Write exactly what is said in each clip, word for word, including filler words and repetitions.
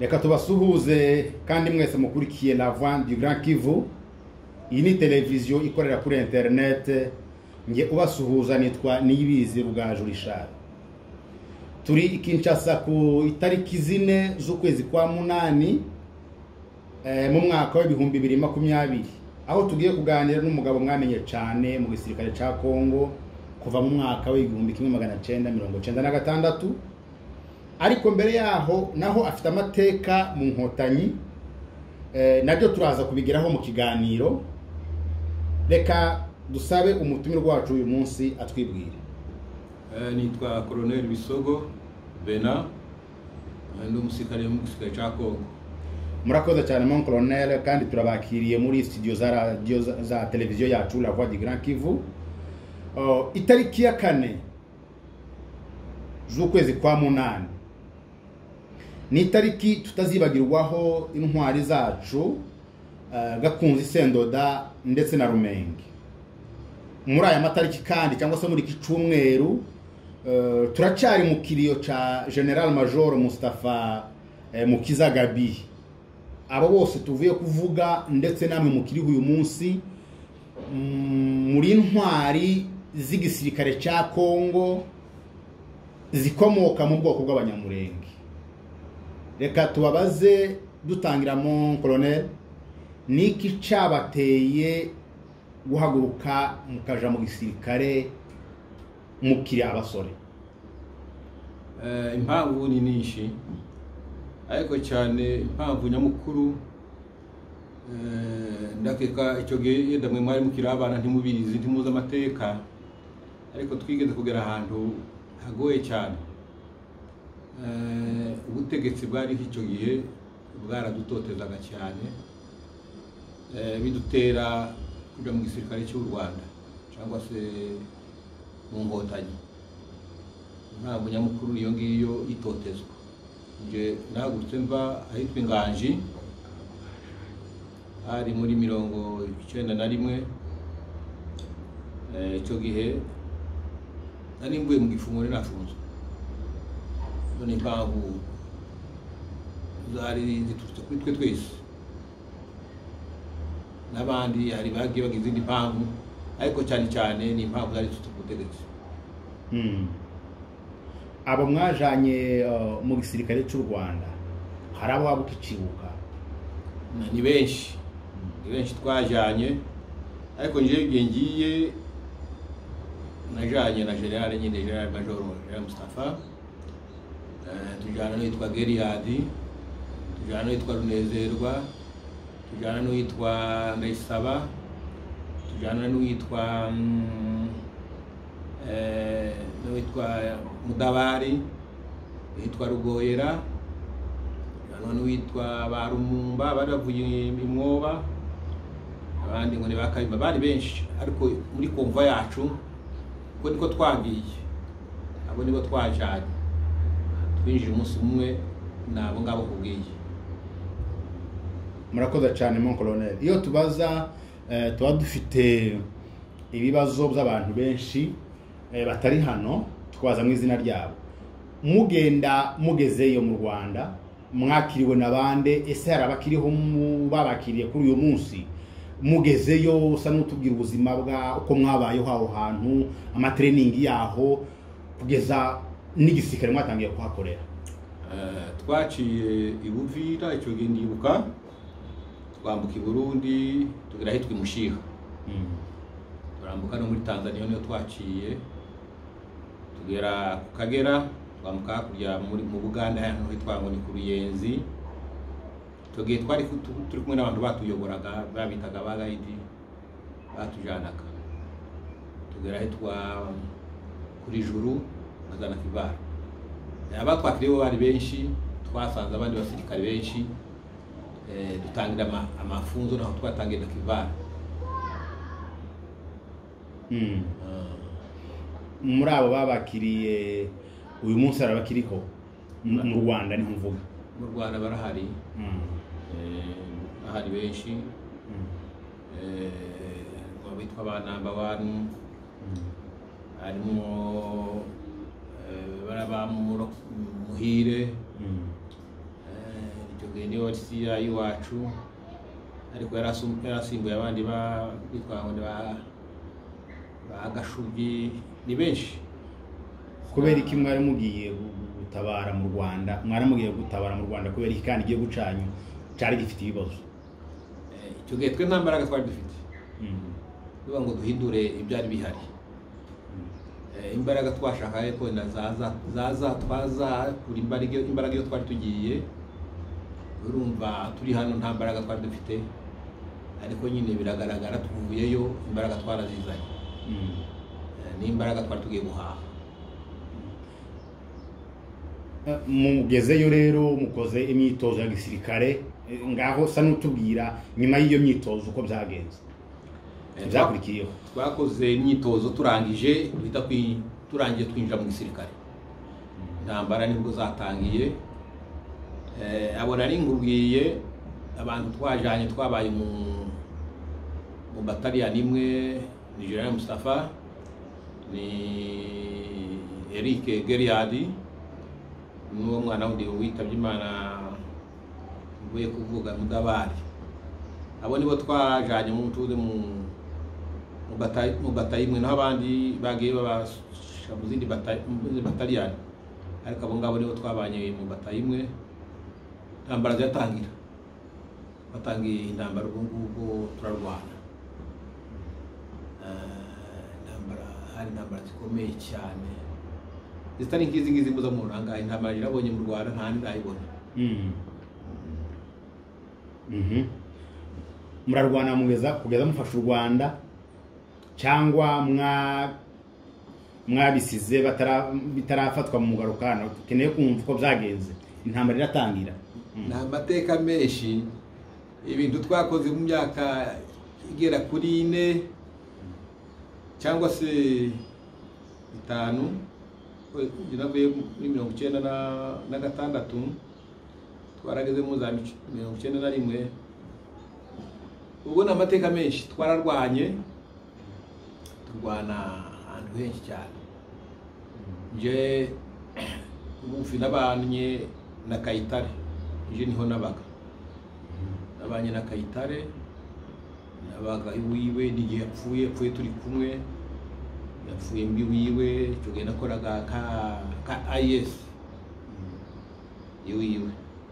reka tubasuhuze kandi mwese mukurikiye La Voix du Grand Kivu. Iyi ni televiziyo ikorera kuri internet. Nge ubasuhuza nitwa Niyibizi Rugaju Richard. Turi i Kinshasa ku itariki zine z'ukwezi kwa munani eh, mu mwaka wa ibihumbi bibiri makumyabiri, aho tugiye kuganira n'umugabo mwamenye cyane mu gisirikare ca Kongo kuva mu mwaka wa igihumbi kimwe magana cyenda mirongo cyenda na gatandatu. Ariko mbere yaho naho afite amateka mu nkotanyi, eh, nabyo turaza kubigeraho mu kiganiro. Reka dusabe umutumirwa wacu uyu munsi atwibwire. Eh, nitwa Colonel Bisogo Bena, ndi umusirikare mu gisirikare ca Kongo. Murakoze cyane mon colonel, kandi turabakiriye muri studio za radio za, za televiziyo yacu La Voix du Grand Kivu. Uh, itariki ya kane z'ukwezi kwa munani ni itariki tutazibagirwaho intwari zacu, uh, Gakunzi Sendoda ndetse na Rumenge. Muri aya matariki kandi cyangwa se muri iki cyumweru uh, turacari mu kiriyo ca General Major Mustafa eh, Mukiza Gabi. Abo bose tuvuye kuvuga ndetse namwe mukiriho uyu munsi mm, muri intwari z'igisirikare ca Kongo zikomoka mu bwoko bw'abanyamurenge. Reka tubabaze dutangira mon colonel, niki cabateye guhaguruka mukaja mu gisirikare mukiri abasore? Eh, impamvu ni nishi, ariko cyane impamvu nyamukuru eh, ndakeka icyo gihe yenda mwe mwari mukiri abana ntimubizi ntimuza amateka, ariko twigeze kugera ahantu hagoye cyane. Eh, ubutegetsi bwari icyo gihe bwaradutotezaga cyane, eh, bidutera kujya mu gisirikare cy'u Rwanda cyangwa se mu nkotanyi. Ntabwo nyamukuru iyo ngiyo itotezwa. Nje nagurutse mva ahitwa Inganji ari muri mirongo icyenda na rimwe. Eh, icyo gihe nari mvuye mu gifungo nafunzwe. None impamvu zari ziturutse kuri twe twese, n'abandi hari bagiye bagize izindi mpamvu, ariko cyane cyane ni impamvu zari ziturutse ku butegetsi. Hmm. Abo mwajanye uh, mu gisirikare cy'u Rwanda hari abo waba ukicibuka? Ni benshi, ni benshi twajanye, ariko nje ngiye najanye na General nyine General Major Mustafa. Eh, tujana n'uwitwa Geriadi, tujana n'uwitwa Runezerwa, tujana n'uwitwa Ndayisaba, tujana n'uwitwa mm, eh n'uwitwa Mudabari, n'uwitwa Rugoyera, tujana n'uwitwa Barumumba baravuye imwoba, abandi ngo ni bakayima, bari benshi. Ariko muri konva yacu ko niko twagiye, abo nibo twajanye twinjira umunsi umwe nabo ngabo kubwiye. Murakoze cyane mon colonel. Iyo tubaza eh, tuba dufite ibibazo by'abantu benshi eh, batari hano twaza mu izina ryabo. Mugenda mugezeyo mu Rwanda mwakiriwe nabande? Ese hari abakiriho babakiriye kuri uyu munsi? Mugezeyo usa n'utubwira ubuzima bwa uko mwabayeho aho hantu, amatraining yaho kugeza n'igisirikare mwatangiye kuhakorera. Uh, twaciye i Buvira, icyo gihe ndibuka twambuka i Burundi tugera hitwa Mushiha. Mm. Turambuka no muri Tanzania niyo twaciye tugera ku Kagera, twambuka kurya muri mu Buganda hano hitwa ngo ni ku Ruyenzi. Tugiye twari turi kumwe n'abantu batuyoboraga babitaga abagayidi batujanaga. Tugera hitwa kuri Juru azana Kibara. Aba twakiriwe bari benshi, twasanze abandi basirikare benshi, eh dutangira ama, amafunzo naho twatangira Kibara. Mm. Uh. Muri abo babakiriye uyu munsi arabakiriho mu Rwanda ni mvuga? Mu Rwanda barahari. Mm. Eh ahari benshi. Mm. Eh wabitwa abanamba wanu. Mm. Harimo baraba muhire. Mm. tugende wasi iwacu ariko yarasimbuye abandi ba bitwa ngo ba bagashugi ni benshi. Kubera iki mwari mugiye gutabara mu Rwanda mwari mugiye gutabara mu Rwanda kubera iki kandi giye gucanyu cyari gifite ibibazo? Icyo gihe twe nta mbaraga twari dufite, bivuga ngo duhindure ibyari bihari. Imbaraga twashaka ko zaza zaza twaza kuri imbaraga imbaraga yo twari tugiye, urumva turi hano nta mbaraga twari dufite, ariko nyine biragaragara tuvuyeyo imbaraga twarazizanye. Ni imbaraga twari tugiye guhaha. Mugezeyo rero mukoze imyitozo ya gisirikare, ngaho sa n'utubwira nyuma y'iyo myitozo uko byagenze byakurikiyeho. Twakoze imyitozo turangije duhita turangiye twinjira mu gisirikare. Intambara nibwo zatangiye. Abo nari ngubwiye abantu twajanye twabaye mu mu bataliyani imwe ni General Mustafa, ni Eric Geriadi, n'uwo mwana wundi witabye Imana mvuye kuvuga Mudabari. Abo nibo twajanye mu tuze mu mu batayi mu batayi imwe, naho abandi bagiye babasha mu zindi bataliyani, ariko abo ngabo nibo twabanye mu batayi imwe. Intambara zatangira, batangiye intambara ubwo ngubwo turarwana. Intambara hari intambara zikomeye cyane zitari ngizi ngizi muza mu ranga. Intambara irabonye mu Rwanda nta ndayibona. Mhm. Murarwana mugeza kugeza mufasha u Rwanda cyangwa mwa mwabisize batara bitarafatwa mu mugarukano? Tukeneye kumva uko byagenze intambara iratangira. Nta mateka menshi, ibintu twakoze mu myaka igera kuri ine cyangwa se itanu, navuye muri mirongo icyenda na gatandatu twarageze mu za mirongo icyenda na rimwe. Ubwo ni amateka menshi. Twararwanye, turwana ahantu henshi cyane. Nje ubufi nabanye na Kayitare, nje niho nabaga. Nabanye na Kayitare, nabaga iwiwe n'igihe yapfuye, yapfuye turi kumwe. Yapfuye mbi wiwe, icyo gihe nakoraga ka ka I S iwiwe.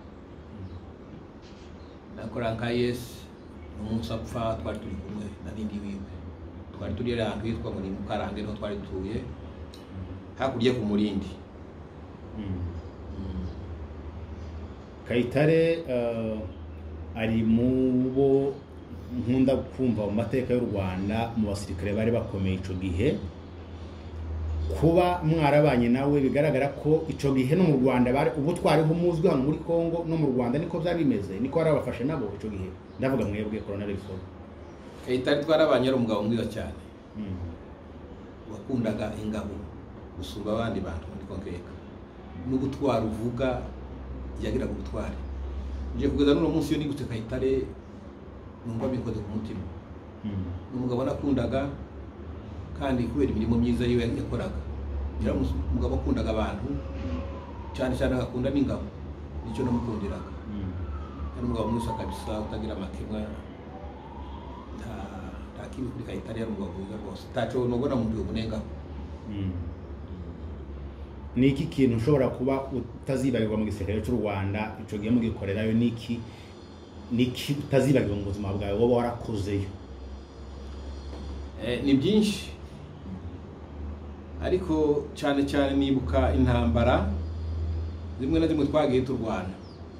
Nakoraga ka I S, umunsi apfa twari turi kumwe n'abindi wiwe. Twari turi ahantu hitwa ngo ni Mukarange, niho twari tuye hakurya ku Murindi. Kayitare ari mu bo nkunda kumva mu mateka y'u Rwanda mu basirikare bari bakomeye ico gihe. Kuba mwarabanye nawe bigaragara ko ico gihe no mu Rwanda bari ubu twariho muzwi hano muri Kongo no mu Rwanda niko byari bimeze, niko barabafashe nabo ico gihe. Ndavuga mwebwe Colonel Ifo. Kayitare twarabanye ari umugabo mwiza cyane, wakundaga ingabo gusumba abandi bantu muri Konkeka. N'ubutwari uvuga yagira ubutwari. Nje kugeza n'uno munsi yo nigutse Kayitare numva bikoze ku mutima. Umugabo nakundaga kandi kubera imirimo myiza yiwe yakoraga. Ngira umugabo akundaga abantu cyane cyane, agakunda n'ingabo, nicyo namukundiraga. Ari umugabo mwiza kabisa, utagira amakemwa. nta nta kibi kuri Kayitare, yari umugabo mwiza rwose, taco nubona mu gihugu nenga. Niki kintu ushobora kuba utazibagirwa mu gisirikare cy'u Rwanda ico gihe mugikorerayo? Niki niki utazibagirwa mu buzima bwawe wowe warakozeyo? Eh, ni byinshi, ariko cyane cyane nibuka intambara zimwe na zimwe twagiye turwana.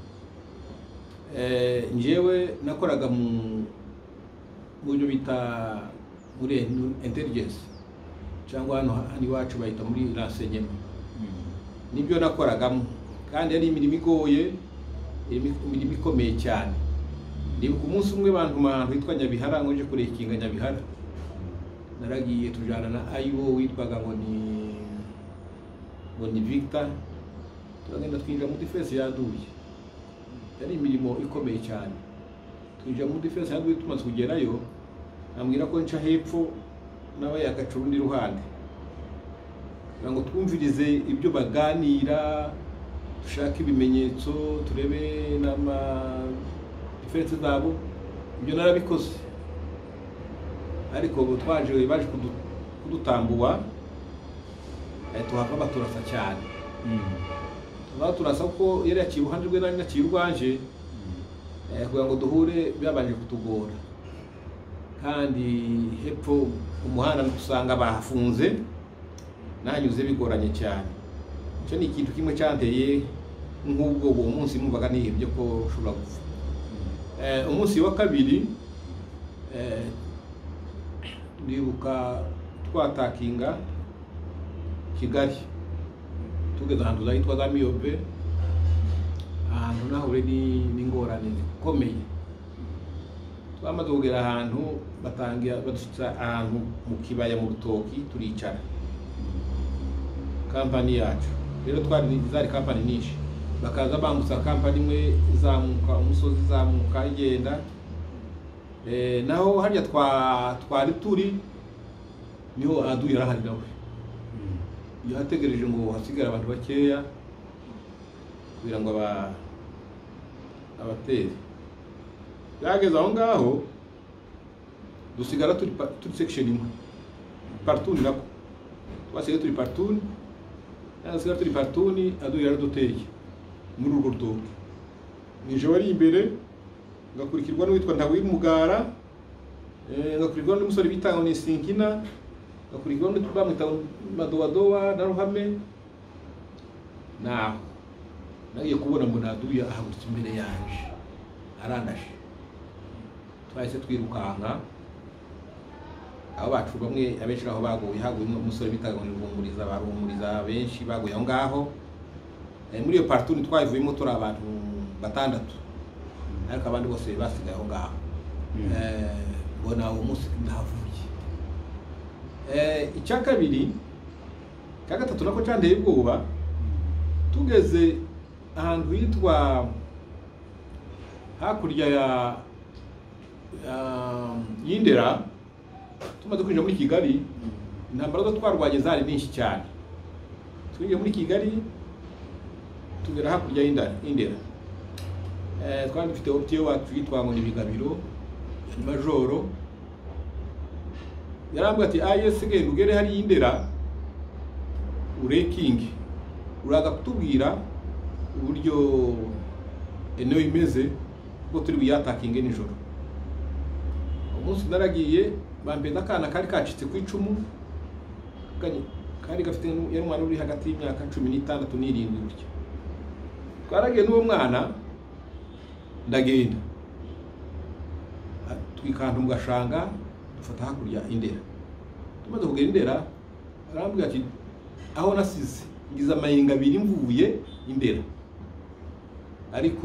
Eh, njewe nakoraga mu buryo bita muri intelligence cyangwa hano hani wacu bayita muri renseignement. Nibyo nakoragamo, kandi ari imirimo igoye, imirimo ikomeye cyane. Nibuka umunsi umwe bantu mantu hitwa Nyabihara, ngo nje kurekinga Nyabihara. Naragiye tujana na ayo witwaga ngo ni ngo ni Victor, turagenda twinjira mu defense yaduye. Yari imirimo ikomeye cyane. Twinjira mu defense yaduye, tumaze kugerayo ambwira ko nca hepfo nawe yagacurundi ruhande, ngo twumvirize ibyo baganira dushaka ibimenyetso turebe n'ama diferense zabo ibyo narabikoze ariko twaje baje kudutambuwa tuhava baturasa cyane tuba turasa ko yari yaciye uruhande rwe nari naciye urwanje kugira ngo duhure byabanje kutugora kandi hepfo umuhanda usanga bahafunze nanyuze bigoranye cyane cyo ni ikintu kimwe cyanteye nk'ubwo uwo munsi numvaga nihebye ko ushobora gupfa eh umunsi wa kabiri eh ndibuka twatakinga Kigali tugeze ahantu zahitwa za Miyobe ahantu naho redi n'ingorane zikomeye twamaze kugera ahantu batangira badushyitsa ahantu mu kibaya mu rutoki turicara kampani yacu rero twari zari kampani nyinshi bakaza bambutsa kampani imwe izamuka umusozi izamuka igenda eh naho harya twa twari turi niho aduye rahari nawe yategereje ngo hasigara abantu bakeya kugira ngo aba abateze yageze aho ngaho dusigara turi turi section imwe partout nako twasigaye turi partout nasigara turi partout aduye yaraduteye muri urwo rutoki nije wari imbere ngakurikirwa n'uwitwa Ntawiri Mugara eh ngakurikirwa n'umusore bitanga ni Sinkina ngakurikirwa n'utubamwita Madowadowa na Ruhame naho nagiye kubona ngo naduye ahagurutse imbere yanje arandashe twahise twirukanka abo bacu bamwe abenshi aho baguye haguye umusore bitaga ngo Ruhumuriza barumuriza benshi baguye aho ngaho muri iyo partout twayivuyemo turi abantu batandatu ariko abandi bose basigaye aho ngaho eh bona umunsi ndavuye eh icya kabiri ka gatatu nako cyandeye ubwoba tugeze ahantu hitwa hakurya ya y'Indera tumaze kwinjira muri Kigali intambara zo twarwanye zari nyinshi cyane twinjiye muri Kigali tugera hakurya y'Indera Indera eh twari dufite optiyo wacu yitwa ngo ni Bigabiro ni majoro yarambwa ati ayese genda ugere hari y'Indera ureking uraza kutubwira uburyo eno imeze ngo turi buyatakinge nijoro umunsi naragiye bambeza akana kari kacitse ku icumu kari gafite yari umwana uri hagati y'imyaka cumi n'itandatu n'irindwi gutyo twaragiye n'uwo mwana ndagenda twikanta mu gashanga dufata hakurya Indera tumaze kugera Indera arambwira ati aho nasize ngize amayinga abiri mvuye Indera ariko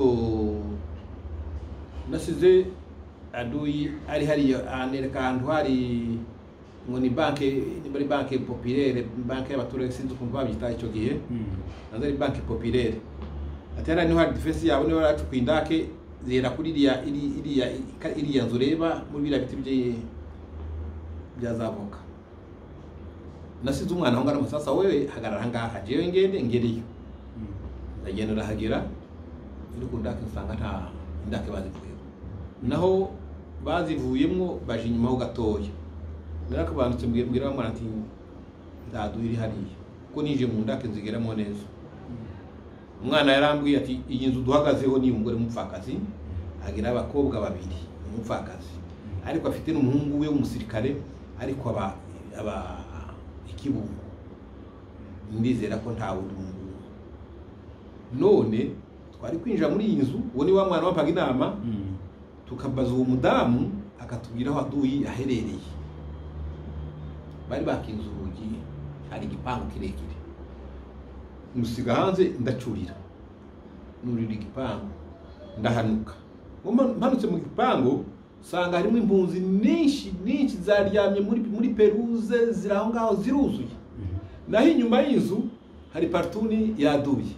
nasize aduyi ari hari anereka ahantu hari ngo ni banke ni bari banke populaire banke y'abaturage sinzi ukuntu babyita icyo gihe nazari banke populaire atera ni hari defense yabo ni baracu kwindake zera kuri iriya iriya iriya nzu reba muri bira biti bye byazavoka nasize umwana aho ngara musasa wewe hagarara ngaha jewe ngende ngeriyo ndagenda rahagera iri kundake nsanga nta indake bazivuye naho bazivuyemo baje inyuma ho gatoya narakabandutse mbwira bamwana ati ndaduiri hariya ko nije mu ndake nzigeramo neza umwana yarambwiye ati iyi nzu duhagazeho ni umugore mupfakazi agira abakobwa babiri umupfakazi ariko afite n'umuhungu we w'umusirikare ariko aba aba ikibungo ndizera ko nta wundi mungu none twari kwinjira muri iyi nzu uwo ni wa mwana wampaga inama tukabaza uwo mudamu akatubwira aho aduyi aherereye bari bakinze urugi hari igipangu kirekire musiga hanze ndacurira nurira igipangu ndahanuka mpanutse mu gipangu sanga harimo impunzi nyinshi nyinshi zaryamye muri muri peruze ziraho ngaho ziruzuye naho inyuma y'inzu hari partuni yaduye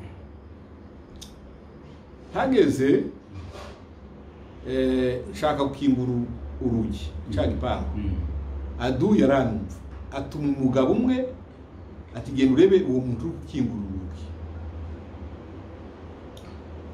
hageze eh shaka gukingura urugi cyangwa ipangu aduye aranumva atuma umugabo umwe ati genda urebe uwo muntu ukingura urugi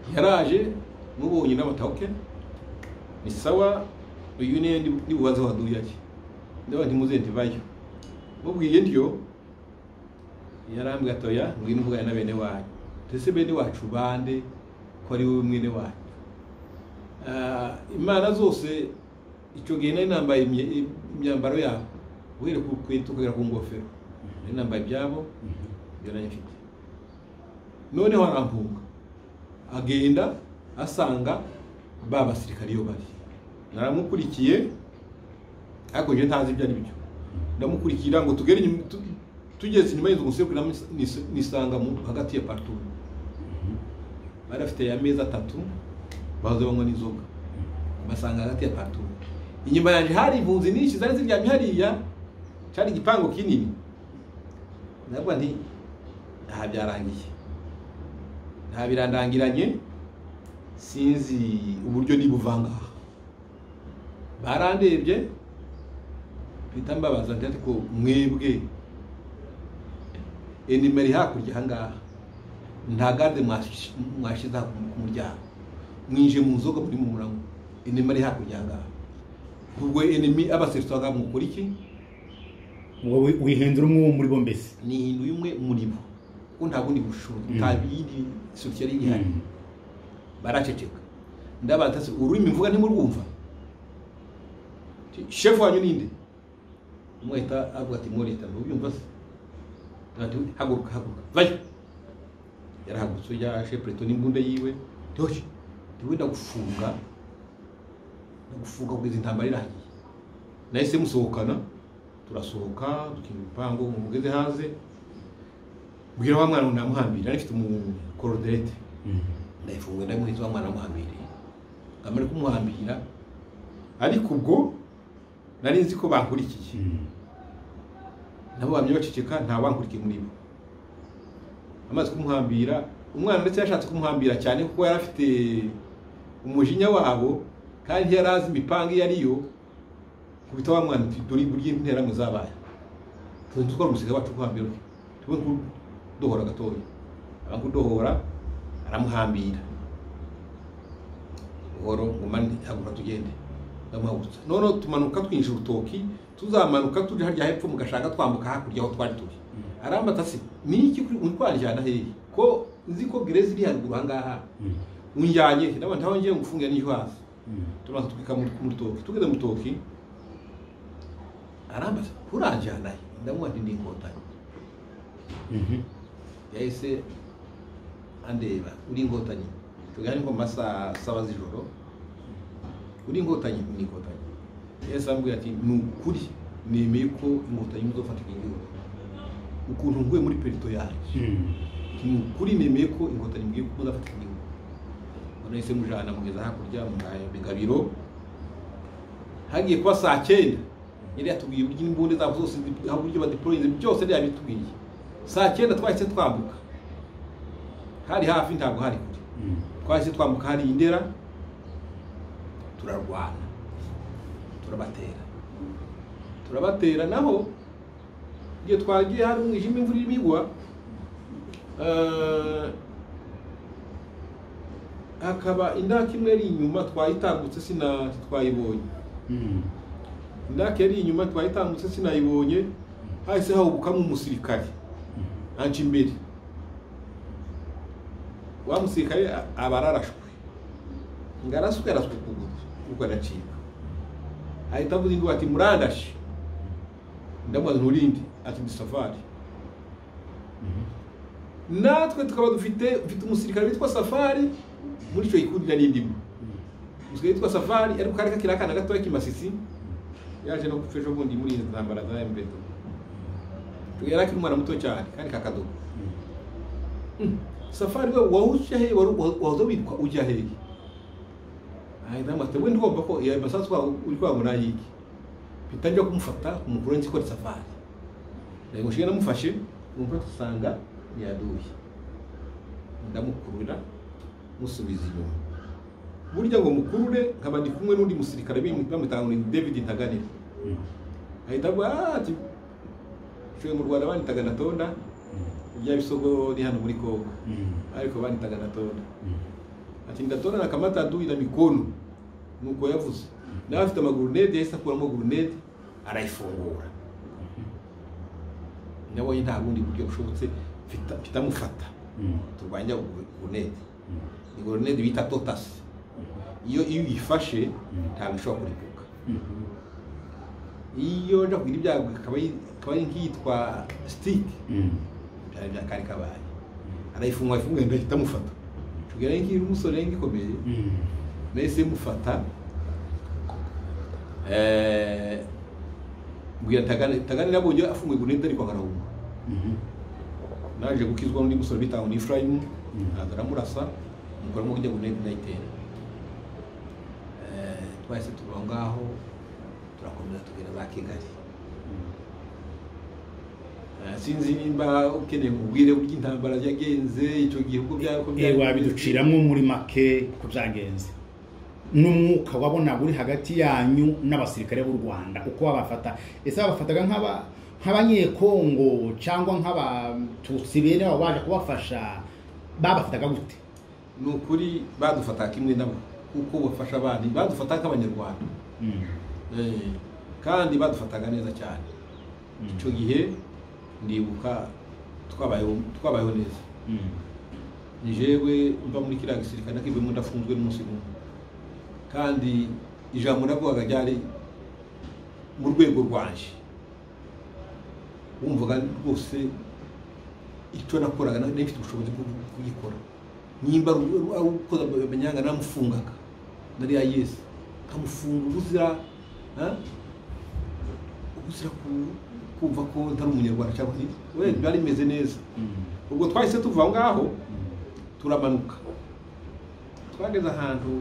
yaraje mubonye n'abatahuke ni sawa uyu ne ndi bubaze waduye ati ndaba ntimuze ntivayo mubwiye ndyo yarambwe atoya ngwino mvuga na bene wanyu tese bene wacu bande ko ari wowe mwene wanyu ah imana zose ico gihe nari nambaye imyambaro yabo were ku kwetu kugera ku ngofero nari nambaye byabo byaranye mfite none warampunga agenda asanga baba basirikari yo bari naramukurikiye ariko je ntazi ibyo ari byo ndamukurikira ngo tugere tugeze inyuma y'inzu gusekura nisanga mu hagati ya partout barafite ya meza atatu bazo banywa n'inzoga basanga hagati ya partout inyuma yanje hari impunzi nyinshi zari ziryamye hariya cyari igipango kinini nabwo nti aha byarangiye nta birandangiranye sinzi uburyo ni buvanga barandebye bita mbabaza ndati ko mwebwe enimeri hakurya hangaha nta garde mwashiza ku muryango mwinje mu nzoga muri mu murango enimeri hakurya hangaha ubwo enemi abaserutsaga mu kuri iki ngo wihindura umwe muri bo mbese ni hindu yumwe muri bo ko nta bundi bushobozi tabiri solution iri hari baraceceka ndabatase ururimi mvuga ntimurwumva chef wanyu ninde umwita avuga ati moreta ntubyumva se ati haguruka haguruka vayo yarahagurutse ya chef preto n'imbunda yiwe toshi ndiwenda gufunga gufunga kugeza intambara irangiye nahise musohokana turasohoka dukina ibipango mugeze hanze bwira wa mwana namuhambira arifite umu coordinate ndayifunga ndamuhiza wa mwana namuhambira kamere kumuhambira ariko ubwo nari nzi ko bankurikiye nabo bamye baceceka nta wankurikiye muri bo amaze kumuhambira umwana ndetse yashatse kumuhambira cyane kuko yari afite umujinya wabo kandi yarazi imipanga yariyo kubita wa mwana duri burye intera mu zabaye tuzi tukora umusiga wacu kuhambira tube kudohora gatoya abankudohora aramuhambira oro ngumani hagura tugende ndamahutsa none tumanuka twinjira urutoki tuzamanuka tuje harya hepfo mugashaka twambuka hakurya aho twari turi arambata se ni iki kuri untwanjana hehe ko nzi ko gereza iri haruguru hangaha unjyanye ndabona ntaho ngiye ngufunga n'icyo hasi tumaze twika mu rutoki tugeze mu rutoki arambata uranjyana ndamuha ndi inkotanyi yahise andeba uri inkotanyi tugane ngo masa saba z'ijoro uri inkotanyi ni inkotanyi yahise ambwira ati ni ukuri nemeye ko inkotanyi muzofatika igihugu ukuntu nguye muri perito yaje ni ukuri nemeye ko inkotanyi mugiye kuzafatika igihugu nahise mujana mugeza hakurya mu Bigabiro hagiye kuba saa cyenda yari yatubwiye uburyo imbunde zabo zose aho buryo badeployinze byose yari yabitubwiye saa cyenda twahise twambuka hari hafi ntabwo hari kure twahise twambuka hari Indera turarwana turabatera turabatera naho igihe twagiye hari umwijima imvura irimo igwa akaba indaka imwe ari inyuma twayitambutse sina twayibonye indaka yari inyuma twayitambutse sinayibonye hahise hahubukamo umusirikare anje imbere wa musirikare abararashwe ngaraswe yaraswe kuguru uko aracika ahita avuze ngo ati murandashe ndamaze nurindi ati ndi Safari natwe tukaba dufite ufite umusirikare witwa Safari muri cyo ikundira n'indimo umusirikare witwa Safari ariko kareka kirakana gatoya kimasisi yaje no gufesha ubundi muri intambara za M B D tuyara kimwana muto cyane kandi kakadogo Safari we wawushya he wazo bitwa ujya he ai ndamate we ndumva ko ya masasu uri kwa munayiki bitajya kumufata umukuru nzi ko ari Safari rego shiye namufashe umva tusanga yaduye ndamukurura musubiza inyuma burya ngo mukurure nkaba ndi kumwe n'undi musirikare bamutanga ni David Ntaganira ahita gwa ati cyo mu Rwanda banitaga Natonda bya bisogo ni hano muri Kongo ariko banitaga Natonda ati ndatora na kamata adui na mikono nuko yavuze nawe afite amagurunede yahise akuramo gurunede arayifungura nabonye nta bundi buryo bushobotse mfita mufata turwanya gurunede ni gurunede bita totasi iyo iyo uyifashe ntabwo ishobora kuripuka iyo nja kugira ibyago akaba akaba nkitwa stick byari byakari kabaye arayifungwa ifungwa ndahita mufata tugera nkiri umusore ngikomeye nese mufata eh mbwira tagane tagane nabonye afungwe gurunede ariko akarahuma naje gukizwa n'undi musore bitaho ni Ephraim azaramurasa mukora mu kujya gurunede nayitera eh twahise tuva ngaho turakomeza tugera za Kigali sinzi nimba ukeneye mubwire uburyo intambara yagenze icyo gihugu byako byari wabiduciramo muri make ko byagenze n'umwuka wabona buri hagati yanyu n'abasirikare b'u Rwanda uko babafata ese babafataga nk'aba nk'abanyekongo cyangwa nk'abatutsi bene abo baje kubafasha babafataga gute? Nukuri badufataga kimwe nabo kuko bafasha abandi badufataga nk'abanyarwanda eh kandi badufataga neza cyane icyo gihe ndibuka twabayeho twabayeho neza nijewe mba muri kiriya gisirikare nakivemo ndafunzwe n'umunsi umwe kandi ijambo navugaga ryari mu rwego rwanje wumvaga rwose icyo nakoraga nifite ubushobozi bwo kugikora nimba ari ukoza abanyanga namufungaga nari ya Yesu kamufunga ubuzira ubuzira kumva ko ntari umunyarwanda cyangwa we byari bimeze neza ubwo twahise tuva ngaho turamanuka twageze ahantu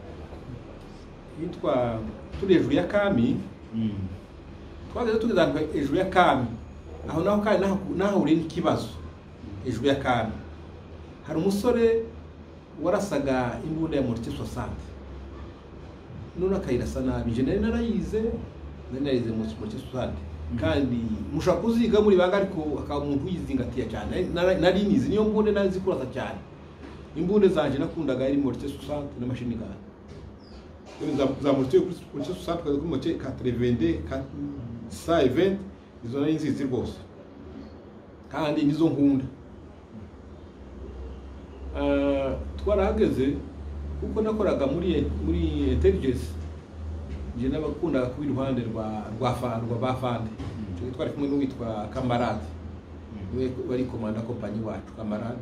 yitwa turi hejuru ya Kami twageze tugeze ahantu hejuru ya Kami aho naho kandi naho uri ikibazo hejuru ya Kami hari umusore warasaga imbunda ya mortier soixante none akayirasa nabi je nari narayize nari narize mortier soixante kandi mushaka kuziga muri banga ariko akaba umuntu yizingatiye cyane nari nizi niyo mbunde nazi kurasa cyane imbunde zanje nakundaga ari mortier soixante na machine gun za za mortier soixante kwa mortier quatre-vingt-deux cent vingt izo nari nzizi rwose kandi nizo nkunda uh, twarahageze kuko nakoraga muri muri intelligence je nabakunda ku iruhande rwa rwa fa rwa bafande cyo twari kumwe n'uwitwa Kamarade we wari komanda kompanyi wacu Kamarade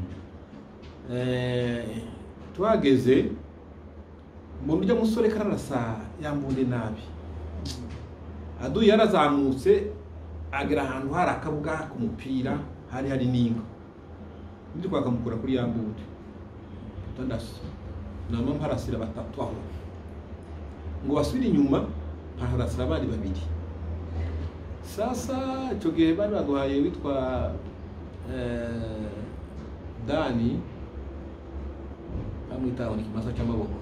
eh twageze umuntu ujya musore kararasa yambunde nabi adu yarazamutse agera ahantu hari akabuga kumupira hari hari ninga ndi kwakamukura kuri yambunde tandasi nama mparasira batatu aho ngo basubire inyuma ntaharasira abandi babiri sasa cyo gihe bari baduhaye witwa eh Dani amwitaho ni kimasa cy'amaboko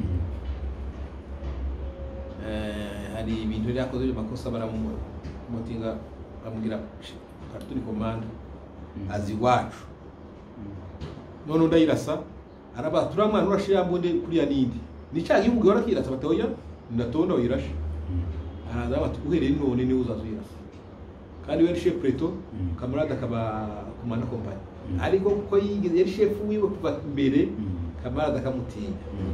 eh hari ibintu yakoze makosa baramutinga bamubwira turi komanda azi wacu none ndayirasa araba turamwana urashira mbunde kuri ya nindi ni cya gihugu warakirasa batoya ndatonda wirashe araza bati uhereye none ni uzazuyirasa kandi we chef preto Kamarade akaba komanda kompanyi ariko ko yigeze yari chef wiwe kuva mbere Kamarade akamutinya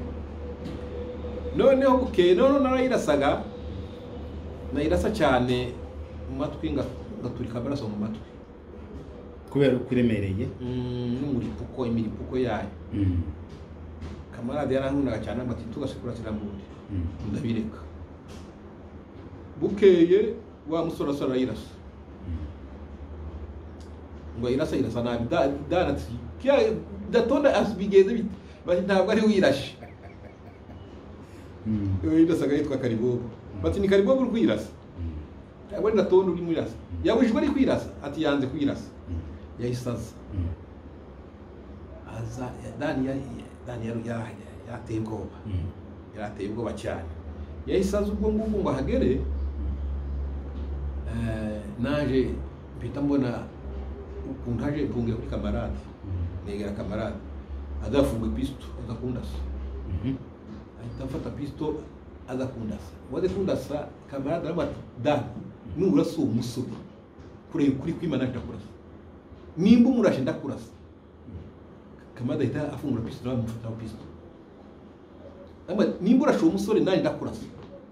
noneho buke none narayirasaga nayirasa cyane mu matwi ngaturika amaraso mu matwi kubera ukwiremereye n'umuripuko imiripuko yayo Kamarade yarankundaga cyane amati tugasekura kirambundi ndabireka bukeye wa musora sora yirasa ngo yirasa yirasa nabi danati kya datonda asbigeze bit bati ntabwo ari wirashe yirasaga yitwa Karibobo bati ni Karibobo uri kwirasa ntabwo ari datonda uri mwirasa yabujwe ari kwirasa ati yanze kwirasa yahisaza aza Dani ya Dani ya yateye ubwoba yarateye ubwoba cyane yahisaza ubwo ngubwo ngo hagere eh naje mpita mbona ukuntu aje mpunge kuri Kamarade negera Kamarade adafunga pisto azakundasa ahita afata pisto azakundasa waze kundasa kamarade arabati da nubura so umusore kure kuri kwimana ndakurasa nimba umurashe ndakurasa kamarade ahita afungura pisto nawe mufata pisto ama nimba urashe umusore nani ndakurasa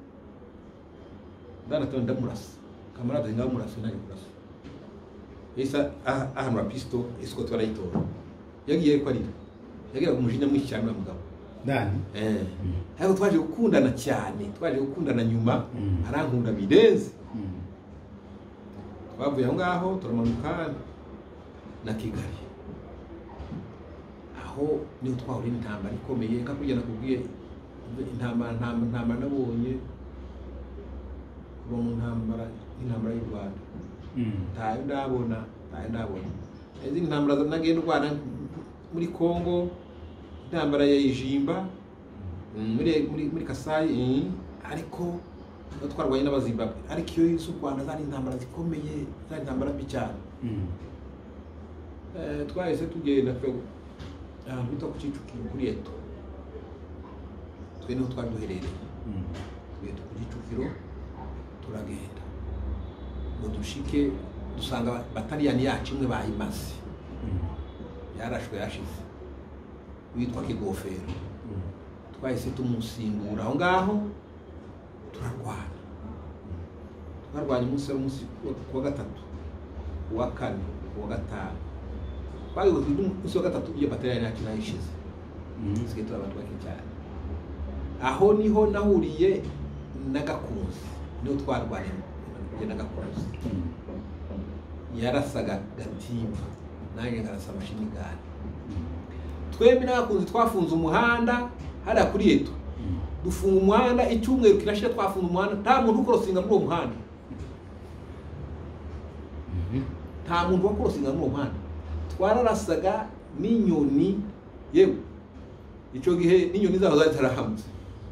dana to ndamurasa kamarade ngaho murasa nani kurasa esa ahanura pisto isko twarayitora yagiye ko ari yagira umujinya mwinshi cyane mugabo Dani eh hayo twaje gukundana cyane twaje gukundana nyuma arankunda birenze twavuye aho ngaho turamanuka na Kigali aho niho twahurira intambara ikomeye kakugena kubwiye intambara intambara nabonye kuba mu ntambara intambara y'u Rwanda tayo ndabona tayo ndabona ezi intambara nagenda Rwanda muri Kongo intambara ya Ijimba muri muri muri Kasai ariko twarwanye n'abazimbabwe ariko iyo y'u Rwanda zari intambara zikomeye zari intambara mbi cyane eh twahise tugenda twe ah bita ku Kicukiro kuri Eto twe niho twari duherereye tugenda ku Kicukiro turagenda ngo dushike dusanga bataliyani yacu imwe bayimaze yarashwe yashize witwa Kigofero twahise tumusimbura aho ngaho turarwana twarwanye umunsi umunsi wa gatatu wa kane wa gatanu twari umunsi wa gatatu iyo bataliyani yacu nayishize sike turabantu bake cyane aho niho nahuriye n'agakunzi niho twarwanye n'agakunzi yarasaga gatimba nanjye ngarasa mashini gani twembi n'abakunzi twafunze umuhanda hara kuri Eto dufunga umuhanda icyumweru kirashira twafunze umuhanda nta muntu ukorosinga muri uwo muhanda nta muntu wakorosinga muri uwo muhanda twararasaga n'inyoni yewe icyo gihe n'inyoni zaho zari zarahamutse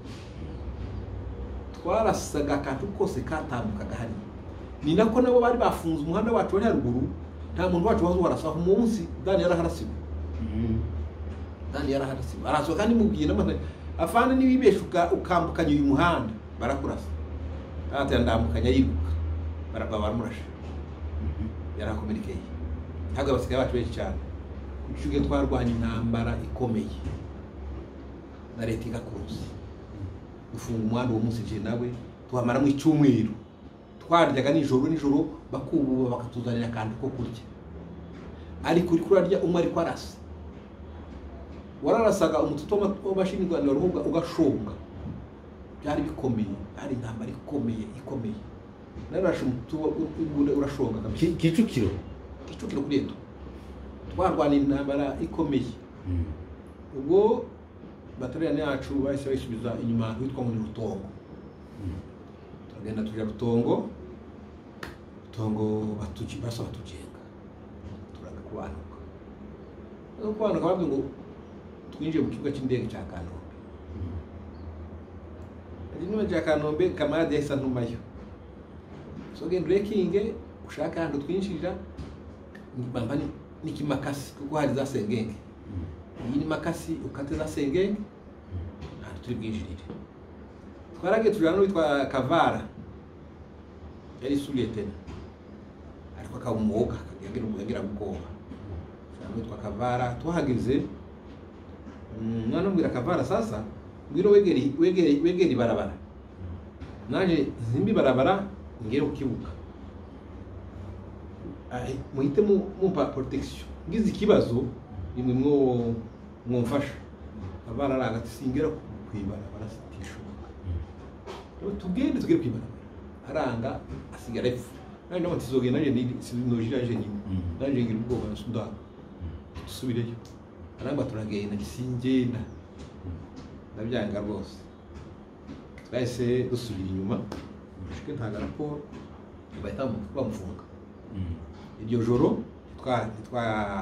twarasaga akantu kose katambukaga hari ni nako nabo bari bafunze umuhanda wacu wari haruguru nta muntu wacu wazo warasa umunsi Dani yaraharasiwe Dani yaraharasiwe araso kandi mubwiye n'amana afana nibibeshuka ukambukanye uyu muhanda barakurasa ati ndambukanya yiruka baraba baramurasha yarakomerekeye ntago abasigaye bacu benshi cyane nshuge twarwanye intambara ikomeye na leta igakuruza ufunga umuhanda uwo munsi je nawe tuhamara mu icyumweru twaryaga nijoro nijoro bakububa bakatuzanira kandi ko kurya ariko uri kurarya umwe ari kwarasa wararasaga umututo w'amashini Rwanda ruhuga ugashonga byari bikomeye ari intambara ikomeye ikomeye narashe umututo urashonga kabisa Kicukiro Kicukiro kuri Eto twarwana intambara ikomeye ubwo bataliyani yacu bahise bayisubiza inyuma witwa ngo ni Rutongo turagenda tujya Rutongo Rutongo batuji basa batujenga turagakubanuka kubanuka babyo ngo twinjiye mu kibuga cy'indege cya Kanombe ari no cya Kanombe kamarade yahise ntumayo so genda rekinge ushaka hando twinjira ngibamba ni kimakasi kuko hari za sengenge iyi ni makasi ukate za sengenge nta turi bwinjirire twarage tujana witwa Kavara yari suriye tena ariko akawumuga yagira umuyagira gukoba tujana witwa Kavara tuhageze mwana mbwira Kavara sasa ngiro wegeri wegeri wegeri barabara naje zimbi barabara ngire ukibuka ai muhite mu mumpa protection ngize ikibazo nimwe mwo mwumfasha Kavara aranga singira kwibara barasitishoboka tugende tugere kwibara aranga asigara epfu nari no tizoge naje ni sinojira je nyine naje ngira ubwoba nsunda subireyo aramba turagenda gisingenda ndabyanga rwose twese dusubira inyuma shike ntaga raporo bahita bamufunga iryo joro twa twa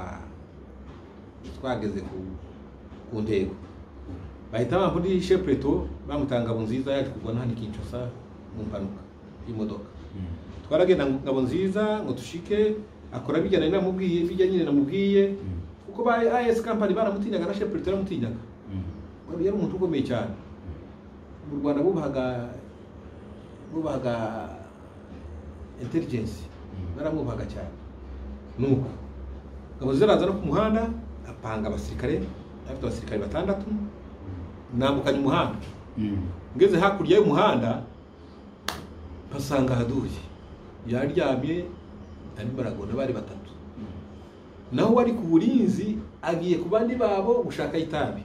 twageze ku ku ntego bahita bambudi shepreto bamutanga Ngabonziza yaje kugwa n'ahandi Kinshasa mu mpanuka y'imodoka twaragenda Ngabonziza ngo tushike akora bijyana namubwiye bijya nyine namubwiye kuko ba A S company baramutinyaga na chef Perezida baramutinyaga wari yari umuntu ukomeye cyane mu Rwanda bubahaga bubahaga intelligence baramubahaga cyane nuko ngabo ziraza no ku muhanda apanga abasirikare afite abasirikare batandatu nambukanye umuhanda ngeze hakurya y'umuhanda pasanga haduye yaryamye ari baragona bari batatu naho wari ku burinzi agiye ku bandi babo gushaka itabi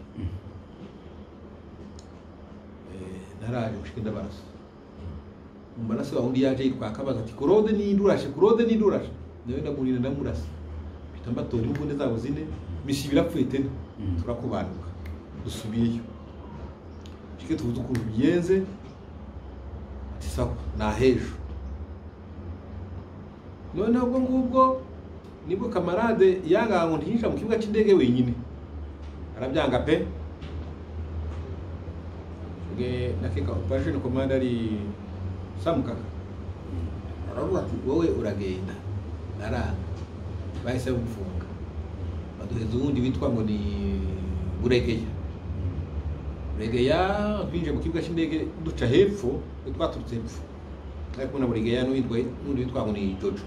eh naraje gushika ndabaza umbana se wundi yaje yitwaka baza ati Claude ni ndurashe Claude ni ndurashe nawe ndamurira ndamurasa bitamba tori imbunde zabo zine mishibira pfete turakubanuka dusubiyeyo kike tuvuze ukuntu biyenze ati sawa na hejo none ubwo ngubwo nibwo kamarade yangango ntisha mu kibuga cy'indege wenyine arabyanga pe nge nakeka operation commander ari samukaka aravuga ati wowe uragenda naranga bahise bumfunga baduheza ubundi witwa ngo ni Buregeya Buregeya twinje mu kibuga cy'indege duca hepfo twaturutse hepfo ariko na Buregeya n'uwitwa n'undi witwa ngo ni Jojo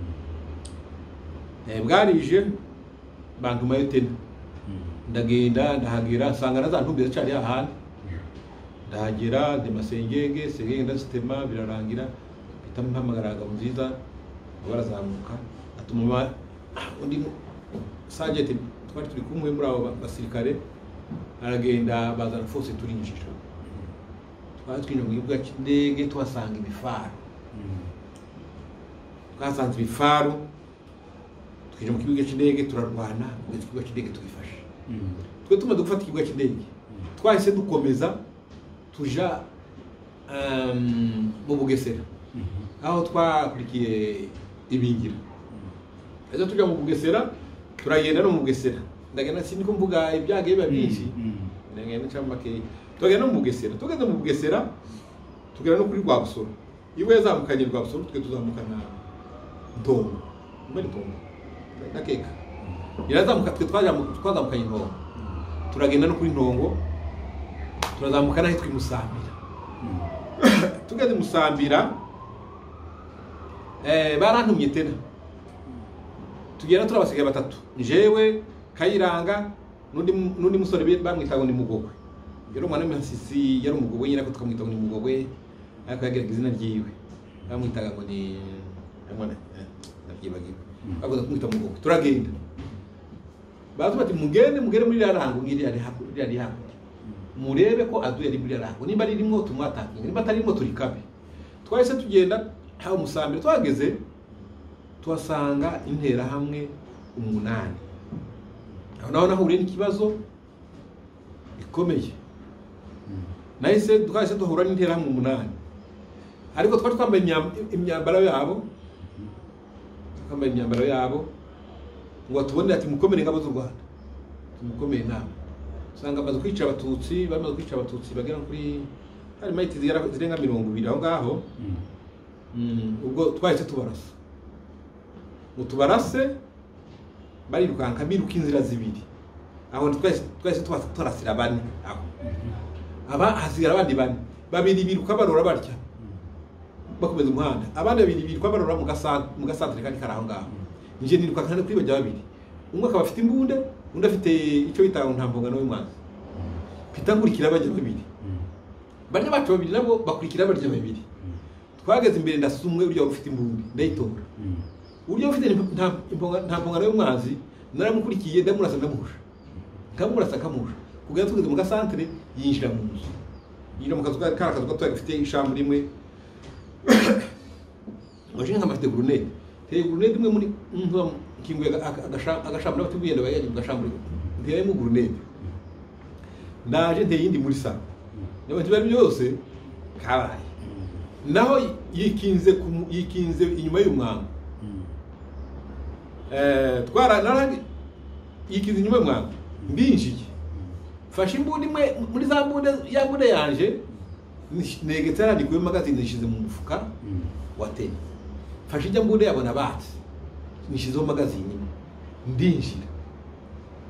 eh bwarije bantuma yotena ndagenda ndahagera sanga nazantumbira cyari ahandi ndahagera de masengenge sengenge ndasitema birarangira bitampamagaraga nziza barazamuka atuma undi sergeant twari turi kumwe muri abo basirikare aragenda bazana force turinjira twari twinje mu kibuga cy'indege twasanga ibifaro twasanze ibifaro twinje mu kibuga cy'indege turarwana mu kibuga cy'indege tugifashe twe tumaze gufata ikibuga cy'indege twahise dukomeza tuja um, mu Bugesera aho twakurikiye ibingira ejo tuja mu Bugesera turagenda no mu Bugesera ndagenda siniko mvuga ibyagiye biba byinshi ndagenda cyambake tugenda no mu Bugesera tugenda mu Bugesera tugera no kuri Rwabusoro iwe yazamukanye Rwabusoro twe tuzamukana Ntongo muri Ntongo nakeka irazamuka twe twaja twazamukanye Ntongo turagenda no kuri Ntongo turazamukana hitwa Musambira tugeze Musambira eh barantumye tena tugera turabasigaye batatu jewe Kayiranga nundi nundi musore bamwitaga ni Mugogwe yero mwana w'Impyisi yari Umugogwe nyina ko tukamwitaga ni Mugogwe ariko yageraga izina ryiwe bamwitaga ngo ni mwana nakibagiwe bagoza kumwita Mugogwe turagenda bazo bati mugende mugere muri Rango ngiri ari hakuri ari hakuri murebe ko aduye ari muri Rango nimba ririmo tumwatakinga nimba atarimo turikabe twahise tugenda hawo Musambira twageze twasanga intera hamwe umunani naho naho uri n'ikibazo ikomeye nahise twahise duhura n'intera hamwe umunani ariko twari twambaye imyambaro yabo twambaye imyambaro yabo ngo tubone ati mukomere ngabo z'u Rwanda mukomere nabo usanga bazo kwica abatutsi bamaze kwica abatutsi bagera kuri hari mayiti zirenga mirongo ibiri aho ngaho ubwo twahise tubarasa mutubarase bari rukanka biruka inzira zibiri aho twese twese twarasira bane aho aba hasigara abandi bane babiri biruka barora barya bakomeza umuhanda abandi babiri biruka barora mu gasantre mu gasantre kandi karaho ngaho nje niruka kandi kuri bajya babiri umwe akaba afite imbunde undi afite icyo bita ntambongano y'umwanzi pitangurikira bajya babiri bane bacu babiri nabo bakurikira barya babiri twageze imbere ndasumwe uriya ufite imbunde ndayitora uriya ufite ntambongano y'umwanzi naramukurikiye ndamurasa ndamuhusha nkamurasa kamusha kugera tugeze mu gasantre yinjira mu nzu yinjira mu kazu kara kazu gato gafite ishambu rimwe Oje nka mafite grenade te grenade imwe muri kinguye agashambu n'abatubuye ndabayaje mu gashambu ndere mu grenade ndaje nte yindi muri sa n'abantu bari byose kabaye naho yikinze yikinze inyuma y'umwango eh twara narangi yikinze inyuma y'umwango mbinjiye fasha imbunda imwe muri za mbunda ya mbunda yanje negetara ndikuye magazine nishize mu mufuka watene fasha ijya mbunda yabona bati nishizeho magazine ndinjira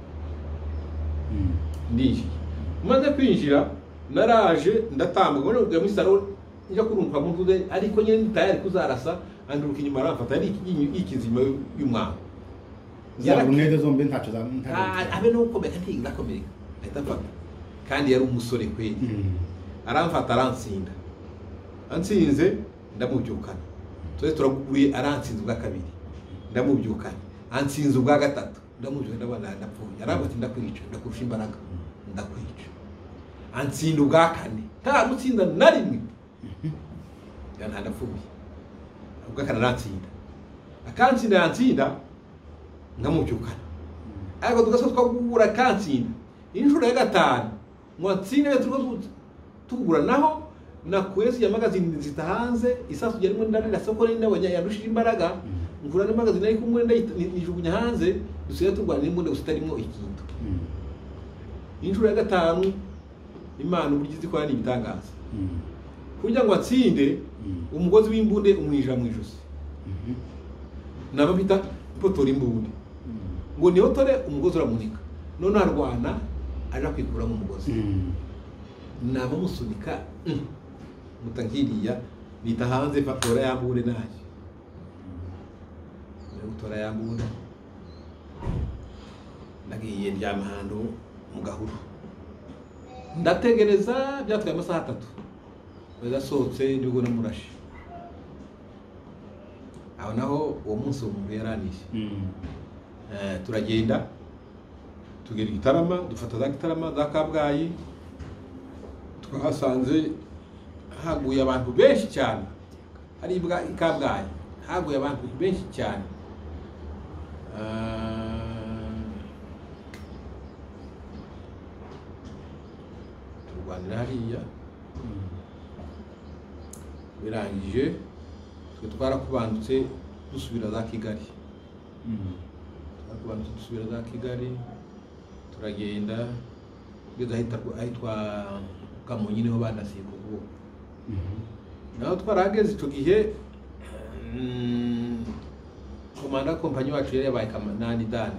ndinjiye maze kwinjira naraje ndatambuka ngo muri salo njya kurumva mvuze ariko nyine tayari kuzarasa anduruka inyuma aramfata ari ikizima y'umwana ya runede zombe ntacho za abe no komeka ntiga komeka ahita mfata kandi yari umusore kweli aramfata aransinda ansinze ndamubyukana twese turaguye aransinze ubwa kabiri ndamubyukana ansinze ubwa gatatu ndamubyuka ndabana ndapfuye arabati ndakwica ndakurusha imbaraga ndakwica ansinda ubwa kane nta gutsinda na rimwe yana ndapfuye ubwa kane aransinda akansinda yansinda ngamubyukana ariko tugaso twagura kansinda inshuro ya gatanu mwatsinda turiko tugura naho nakwezi ya magazine zita hanze isasu yari mu ndani na soko ni nabanya yarushije imbaraga ngura na magazine ariko umwe ndayijugunya hanze dusigaye turwana n'imbundi usitarimo ikintu inshuro ya gatanu Imana uburyo ikora ni ibitangaza kugira ngo atsinde umugozi w'imbunde umwijira mu ijosi naba bita ipoto imbunde ngo niyo tore umugozi uramunika none arwana aje kwikura mu mugozi naba musunika mutankiriya bita hanze fatora yambure naje utora yambure nagiye ryama hando mu gahuru ndategereza byatwaye amasaha atatu bagasohotse nibwo namurashe aho naho uwo munsi umuntu yaranishe eh turagenda tugera igitarama dufata za gitarama za Kabgayi twahasanze haguye abantu benshi cyane hari ibwa Kabgayi haguye abantu benshi cyane turwanira hariya birangije twe twarakubandutse dusubira za Kigali twarakubandutse dusubira za Kigali turagenda bigeze ahitwa Kamonyi niho bandasiye kuvuga naho twarageze icyo gihe komanda kompanyi wacu yari yabaye Kamanani Dani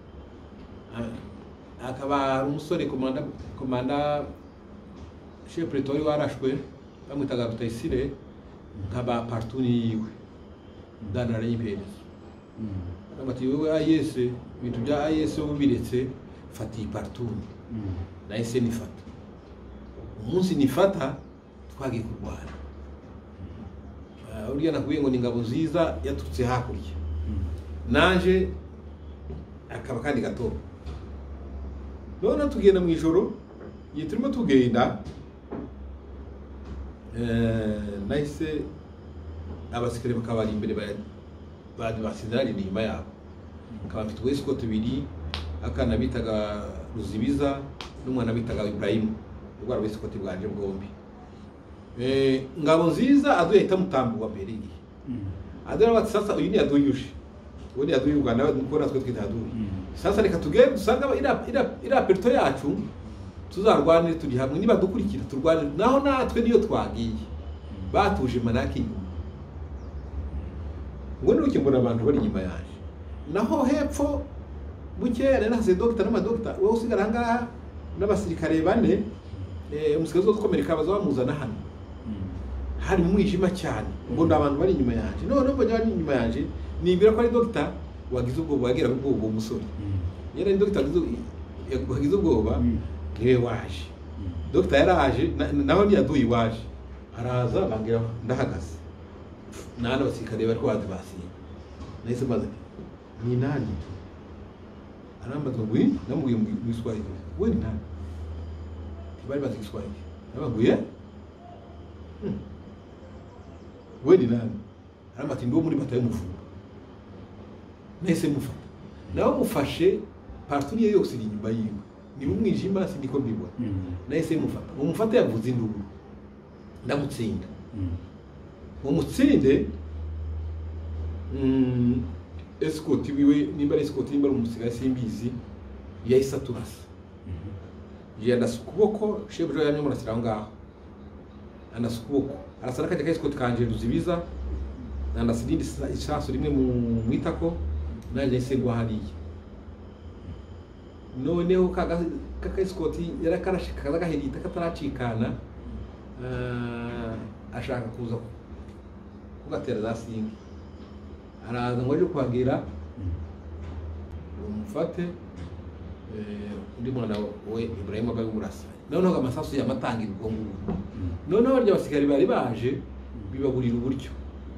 akaba umusore komanda komanda chef pretori warashwe bamwitaga Rutayisire nkaba partuni yiwe Dani arayipereza bati wewe ayese ibintu bya ayese ubiretse fati partuni na ese nifata umunsi nifata twagiye kurwana uriya nakubiye ngo ni ingabo nziza yatutse hakurya naje akaba kandi gato none tugenda mu ijoro ye turimo tugenda eh nahise abasikare bakabari imbere badi basinzari inyuma yabo akaba mfite wese ko tubiri akana bitaga Ruzibiza n'umwana bitaga Ibrahim rwara wese ko tibwanje bwombi eh ngabo nziza aduhita mutambuwa mbere igihe adora bati sasa uyu ni aduyushe ubundi yaduye Rwanda n'ukora twe twitaduye sasa reka tugere dusanga ira ira ira perto yacu tuzarwanire turi hamwe niba dukurikira turwanire naho natwe niyo twagiye batuje manaki ngo nuke mbona abantu bari nyuma yaje naho hepfo buke nase doctor n'ama doctor wowe usigara ngaha n'abasirikare bane eh umusigazo ukomereka baza bamuzana hano hari mwijima cyane ngo ndabantu bari nyuma yaje none mbonye bari nyuma yaje nimbira ko ari doctor wagize ubwo wagira ubwo ubwo musore yera ni doctor wagize ubwoba niwe waje doctor yaraje naho ni yaduyi waje araza bangira ndahagaze nana basikare bari kwazi basi nahise maze ni nani arambaza ngo wi namuye mu Kiswahili we ni nani bari bazi Kiswahili nabaguye we ni nani aramati ndo muri bataye mufunga nese mufata nawe mufashe parturi ye yose iri nyuma yiwe ni umwijima sindiko mbibona nese mufata umufata yavuze induru ndamutsinda umutsinde mm escort wiwe nimba escort nimba umusigaye simbizi yahise turasa yenda sukuboko shebro yamye murasira ngaho anda sukuboko arasara kaje escort kanje Ruzibiza nanda sidindi isaso rimwe mu mwitako naje isengwa hariye noneho kaka escort yarakarashika kaza gahirita kataracikana ashaka kuza kugatera za singi araza ngo aje kuhagira umufate undi mwana we Ibrahim abaye urasa noneho amasasu yamatangira ubwo ngubu noneho barya basigari bari baje bibaburira uburyo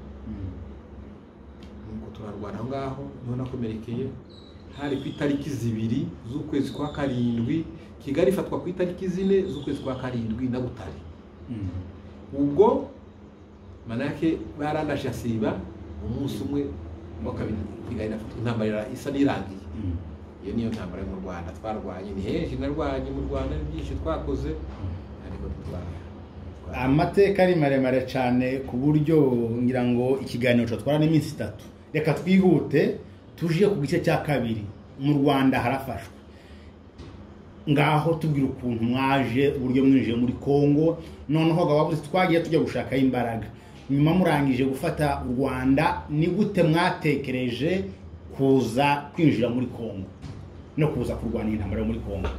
nuko turarwana ngaho niho nakomerekeye hari ku itariki zibiri z'ukwezi kwa karindwi Kigali ifatwa ku itariki zine z'ukwezi kwa karindwi na Butare ubwo manake barandasha siba umunsi umwe wa kabiri Kigali nafatwa intambara isa nirangiye iyo niyo ntambara mu Rwanda twarwanye ni henshi narwanye mu Rwanda byinshi twakoze ariko tutwara amateka ari maremare cyane ku buryo ngira ngo ikiganiro cyo twara n'iminsi itatu reka twihute tuje ku gice cya kabiri mu Rwanda harafashwe ngaho tubwira ukuntu mwaje uburyo mwinjiye muri Kongo noneho gababuze twagiye tujya gushaka imbaraga nyuma murangije gufata u Rwanda ni gute mwatekereje kuza kwinjira muri Kongo no kuza kurwana intambara muri Kongo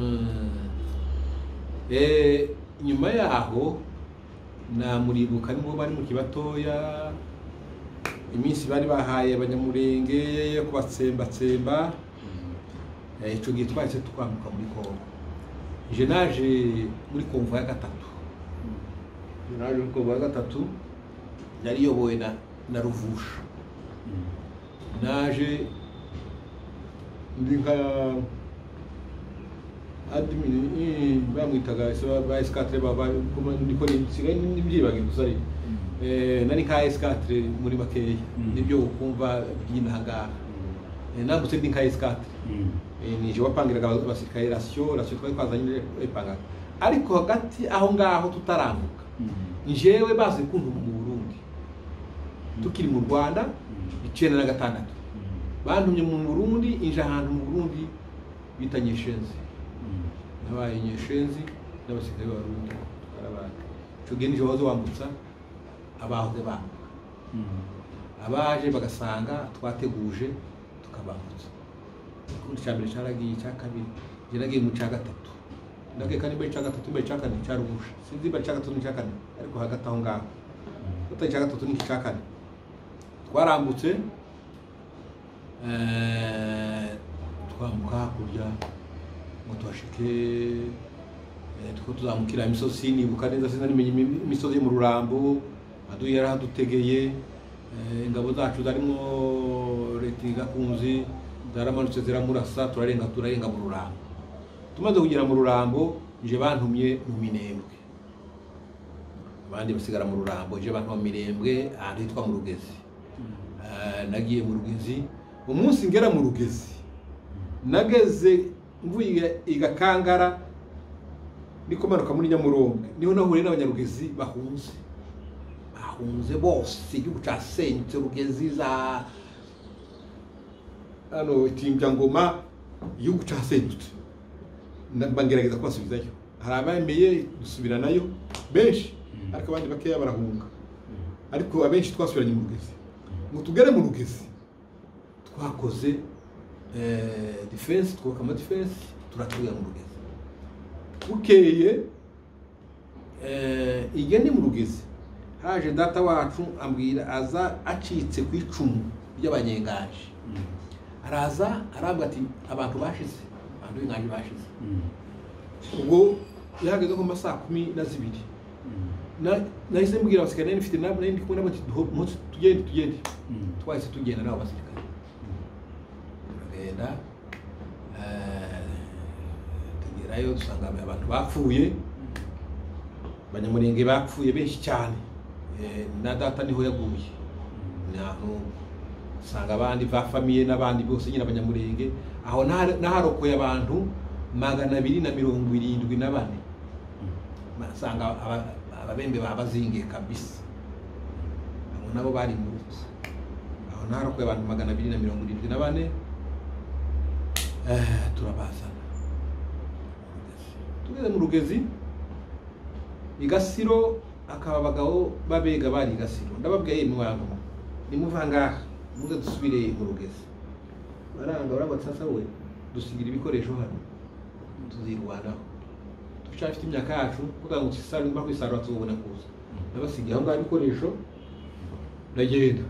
eh nyuma yaho na muribuka nibo bari mu kibatoya iminsi bari bahaye abanyamurenge yo kubatsemba tsemba eh ico gitwaje tukwamuka muri Kongo je naje muri Kongo ya gatatu naje muri Kongo ya gatatu yari yobowe na na Ruvusha naje ndinka admin bamwitaga ba S quatre baba kuma ndiko nsigaye nibyibaga gusari eh nani ka S quatre muri makeya nibyo ukumva byinaga nagutse ndinka S quatre eh nije wapangiraga abasirikare ratio ratio twari kwazanye epanga ariko hagati aho ngaho tutarambuka njewe baze kuntu mu Burundi tukiri mu Rwanda icenda na gatandatu bantumye mu Burundi inje ahantu mu Burundi bitanyeshenze nabaye nyeshenzi n'abasirikare b'Abarundi karabaka cyo genije wazo wambutsa abahoze bambuka abaje bagasanga twateguje tukabambutsa kundi cyambere cyaragiye cya kabiri geragiye mu cya gatatu ndage kandi mbe cya gatatu mbe cya kane cyarugusha sinzi ba cya gatatu ni cya kane ariko hagati aho ngaho utari cya gatatu ni cya kane twarambutse eh twamuka kurya mutwashike eh tuko tuzamukira imisozi nibuka neza sinanimenye imisozi yo mu Rurambo aduye yaradutegeye eh ingabo zacu zarimo leti gakunzi zaramanutse ziramurasa turarenga turarenga mu Rurambo tumaze kugera mu Rurambo nje bantumye mu Minembwe abandi basigara mu Rurambo nje bantu mu Minembwe ahandi hitwa mu Rugezi eh nagiye mu Rugezi umunsi ngera mu Rugezi nageze mvuye igakangara niko manuka muri Nyamurongo niho nahure n'abanyarugezi bahunze bahunze bose igihugu casenyutse Rugezi za ano itimbya ngoma igihugu casenyutse bangerageza kubasubizayo hari abameye dusubira nayo benshi ariko abandi bakeya barahunga ariko abenshi twasubiranye mu Rugezi ngo tugere mu Rugezi twakoze eh defense twakama defense turatuye mu Rugezi ukeye eh igende mu Rugezi haje data wacu ambwira aza acitse ku icumu ry'abanyengaje araza arambwa ati abantu bashize abantu ingaje bashize ubwo yahagaze ko masaa kumi na zibiri na nahise mbwira abasikane nifite nabo ndi kumwe nabo tugende tugende twahise tugenda nabo basikane tugenda eh tugerayo dusanga abantu bapfuye banyamurenge bapfuye benshi cyane eh na data niho yaguye naho sanga abandi ba famille n'abandi bose nyine abanyamurenge aho naharokoye abantu magana abiri na mirongo irindwi na bane sanga ababembe babazinge kabisa abo nabo bari mu rupfu aho naharokoye abantu magana abiri na mirongo irindwi na bane eh turabazana tugeze mu Rugezi igasiro akaba abagabo babega bari igasiro ndababwiye imwango nimuvanga muze dusubire mu Rugezi baranga urabatsa we dusigira ibikoresho hano tuzirwanaho dushafite imyaka yacu kugira ngo tusarure mba kwisarura tubona kuza nabasigiye aho ngaho ibikoresho ndagenda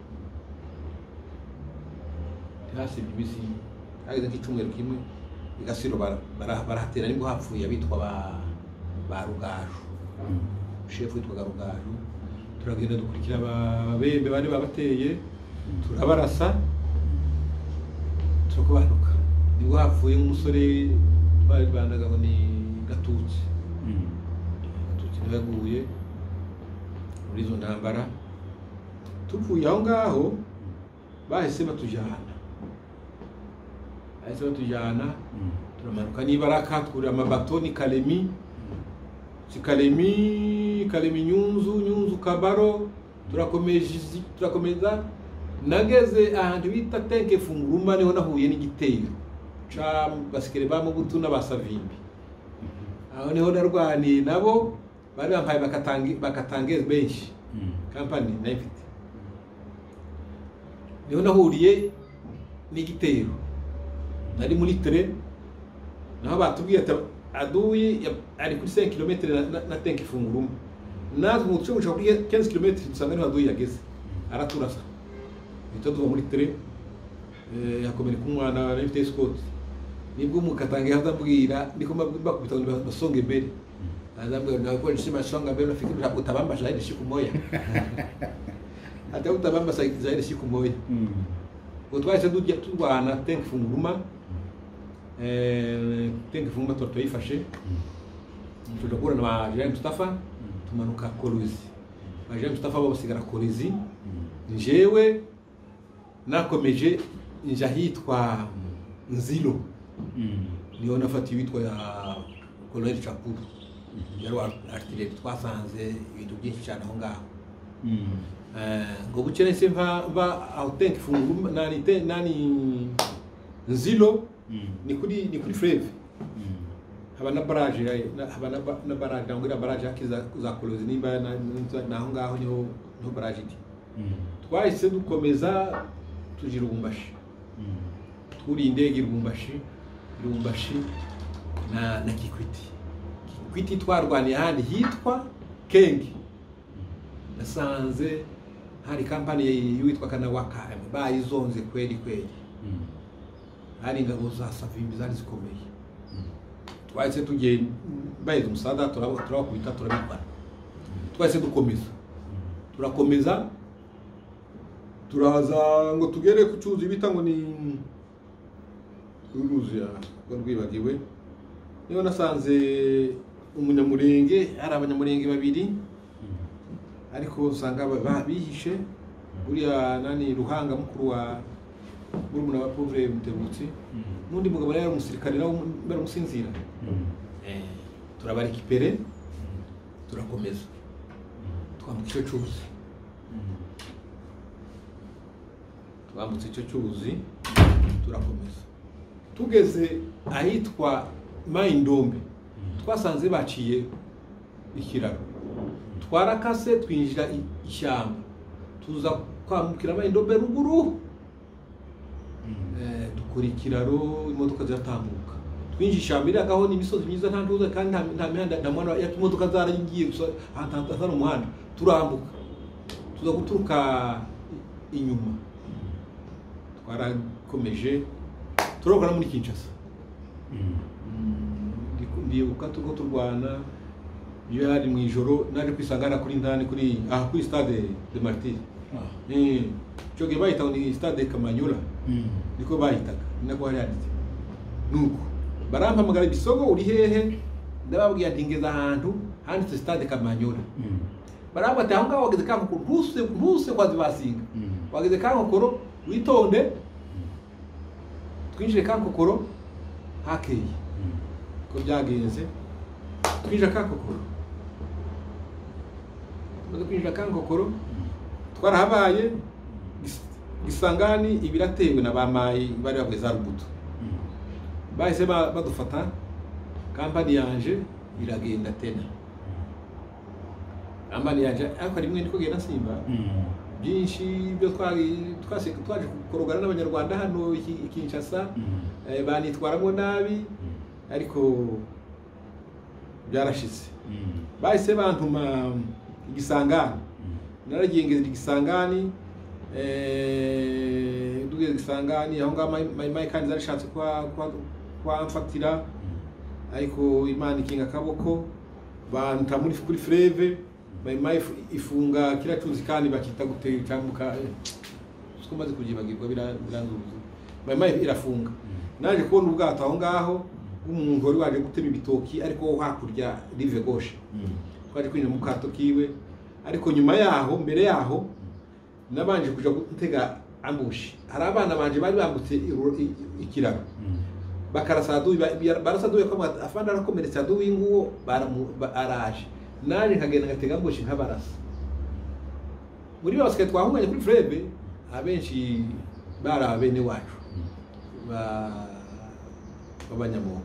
hasi bibisi ageze nk'icumweru kimwe igasiro barahatera nibwo hapfuye abitwa ba ba Rugaju chef witwa Rugaju turagenda dukurikira ababembe bari babateye turabarasa tukubanuka nibwo hapfuye umusore bari bandaga ngo ni Gatutsi Gatutsi yaguye muri zo ntambara tupfuye aho ngaho bahise batujana bahise batujana turamanuka nibaraka twura amabatoni Kalemi Kalemi Kalemi Nyunzu Nyunzu Kabaro turakomeje turakomeza nageze ahantu bita Tenke Funguruma niho nahuye n'igitero ca basikere ba Mubutu n'abasavimbi aho niho narwaniye nabo bari bampaye bakatangi bakatangeze benshi company nayifite niho nahuriye n'igitero nari muri tre naho batubwiye aduyi ari kuri cinq kilomètres na, na Tenke Funguruma natwe mu cyo kuri quinze kilomètres dusanga niho aduyi yageze araturasa bito duva muri tre eh yakomera kumwana na F T Scott nibwo mukatangiye hazambwira ndiko mbakubita ngo basonge mbere azambwira ngo nshima songa mbere nafikiri utabamba zaidi siku moja hata utabamba zaidi siku moja ngo twahise dujya turwana Tenke Funguruma eh Tenke Funguruma twayifashe tudakura na Jean Mustafa tumanuka Koluzi Jean Mustafa babasigara Koluzi njewe nakomeje nja hitwa Nzilo niyo nafatiwe witwa ya Colonel Chapuru yari artillerie twasanze ibintu byinshi cyane aho ngaho eh ngo bucene se va va au Tenke Funguruma nani te nani Nzilo ni kuri ni kuri Fleuve haba na barrage haba na barrage ngira barrage akiza za Kolozi nimba na aho ngaho niho no barrage iti twahise dukomeza tujira Lubumbashi turi indege Lubumbashi Lubumbashi na na Kikwiti Kikwiti twarwaniye handi hitwa Kengi nasanze hari company yitwa Kanawaka bayizonze kweli kweli hari ingabo za Savimbi zari zikomeye twahise tugiye bayeze umusada turabakubita turabikora twahise dukomeza turakomeza turaza ngo tugere ku cyuzi bita ngo ni uruzi ya rwibagiwe niyo nasanze umunyamurenge hari abanyamurenge babiri ariko usanga bihishe buriya nani Ruhanga mukuru wa murumuna wa Pauvre Mutebutsi nundi mugabo yari umusirikare nawo bari musinzira eh turabarikipere turakomeza twambutse cyuzi twambutse icyo cyuzi turakomeza tugeze ahitwa Maindombe twasanze baciye ikiraro twarakase twinjira ishyamba tuza kwambukira Maindombe ruguru eh dukora ikiraro imodoka ziratambuka twinjira ishyamba iri agaho n'imisozi myiza nta ntuza kandi nta mihanda nta mwana ya imodoka zaragiye gusa ahantu umuhanda turambuka tuza guturuka inyuma twarakomeje turokana muri Kinshasa ndibuka tuko turwana iyo yari mu ijoro naje kwisangana kuri ndani kuri ah kuri stade de Martyrs eh cyo gihe bayita ni stade Kamanyola niko bayitaga nako hari yanditse nuko barampamagara ibisogo uri hehe ndababwiye ati ngeza ahantu handitse stade Kamanyola barabata aho ngaho wageze kanko ntuse ntuse kwazi basinga wageze kanko koro witonde twinjire kankokoro hakeye ko byagenze twinjira kankokoro maze kwinjira kankokoro twarahabaye Gisangani ibiratewe na bamayi bari bagwe za Rubuto bahise badufata kampani yanje iragenda tena kampani yanje ariko rimwe niko genda simba byinshi byo twari twase twaje korogana n'abanyarwanda hano i Kinshasa banitwaramo nabi ariko byarashize bahise bantuma igisangani naragiye ngeze igisangani eh duge igisangani aho ngama mai kandi zarishatse kwa kwa mfatira ariko Imana ikinga akaboko banta muri kuri freve mai ifunga kila cyuzi kandi bakita gute cyambuka siko maze kugibagirwa biranzuza mai irafunga naje kubona ubwato aho ngaho umuntu wari waje gutema ibitoki ariko hakurya rive gauche twaje kwinjira mu kato kiwe ariko nyuma yaho mbere yaho nabanje kuja gutega ambushi hari abana banje bari bambutse ikiraro bakarasadu barasadu ko afanda arakomeretsa du winguwo baraje naje nkagenda ngatega ambushi nkabarasa muri bose twahunganye kuri frebe abenshi bara bene wacu ba babanyamoko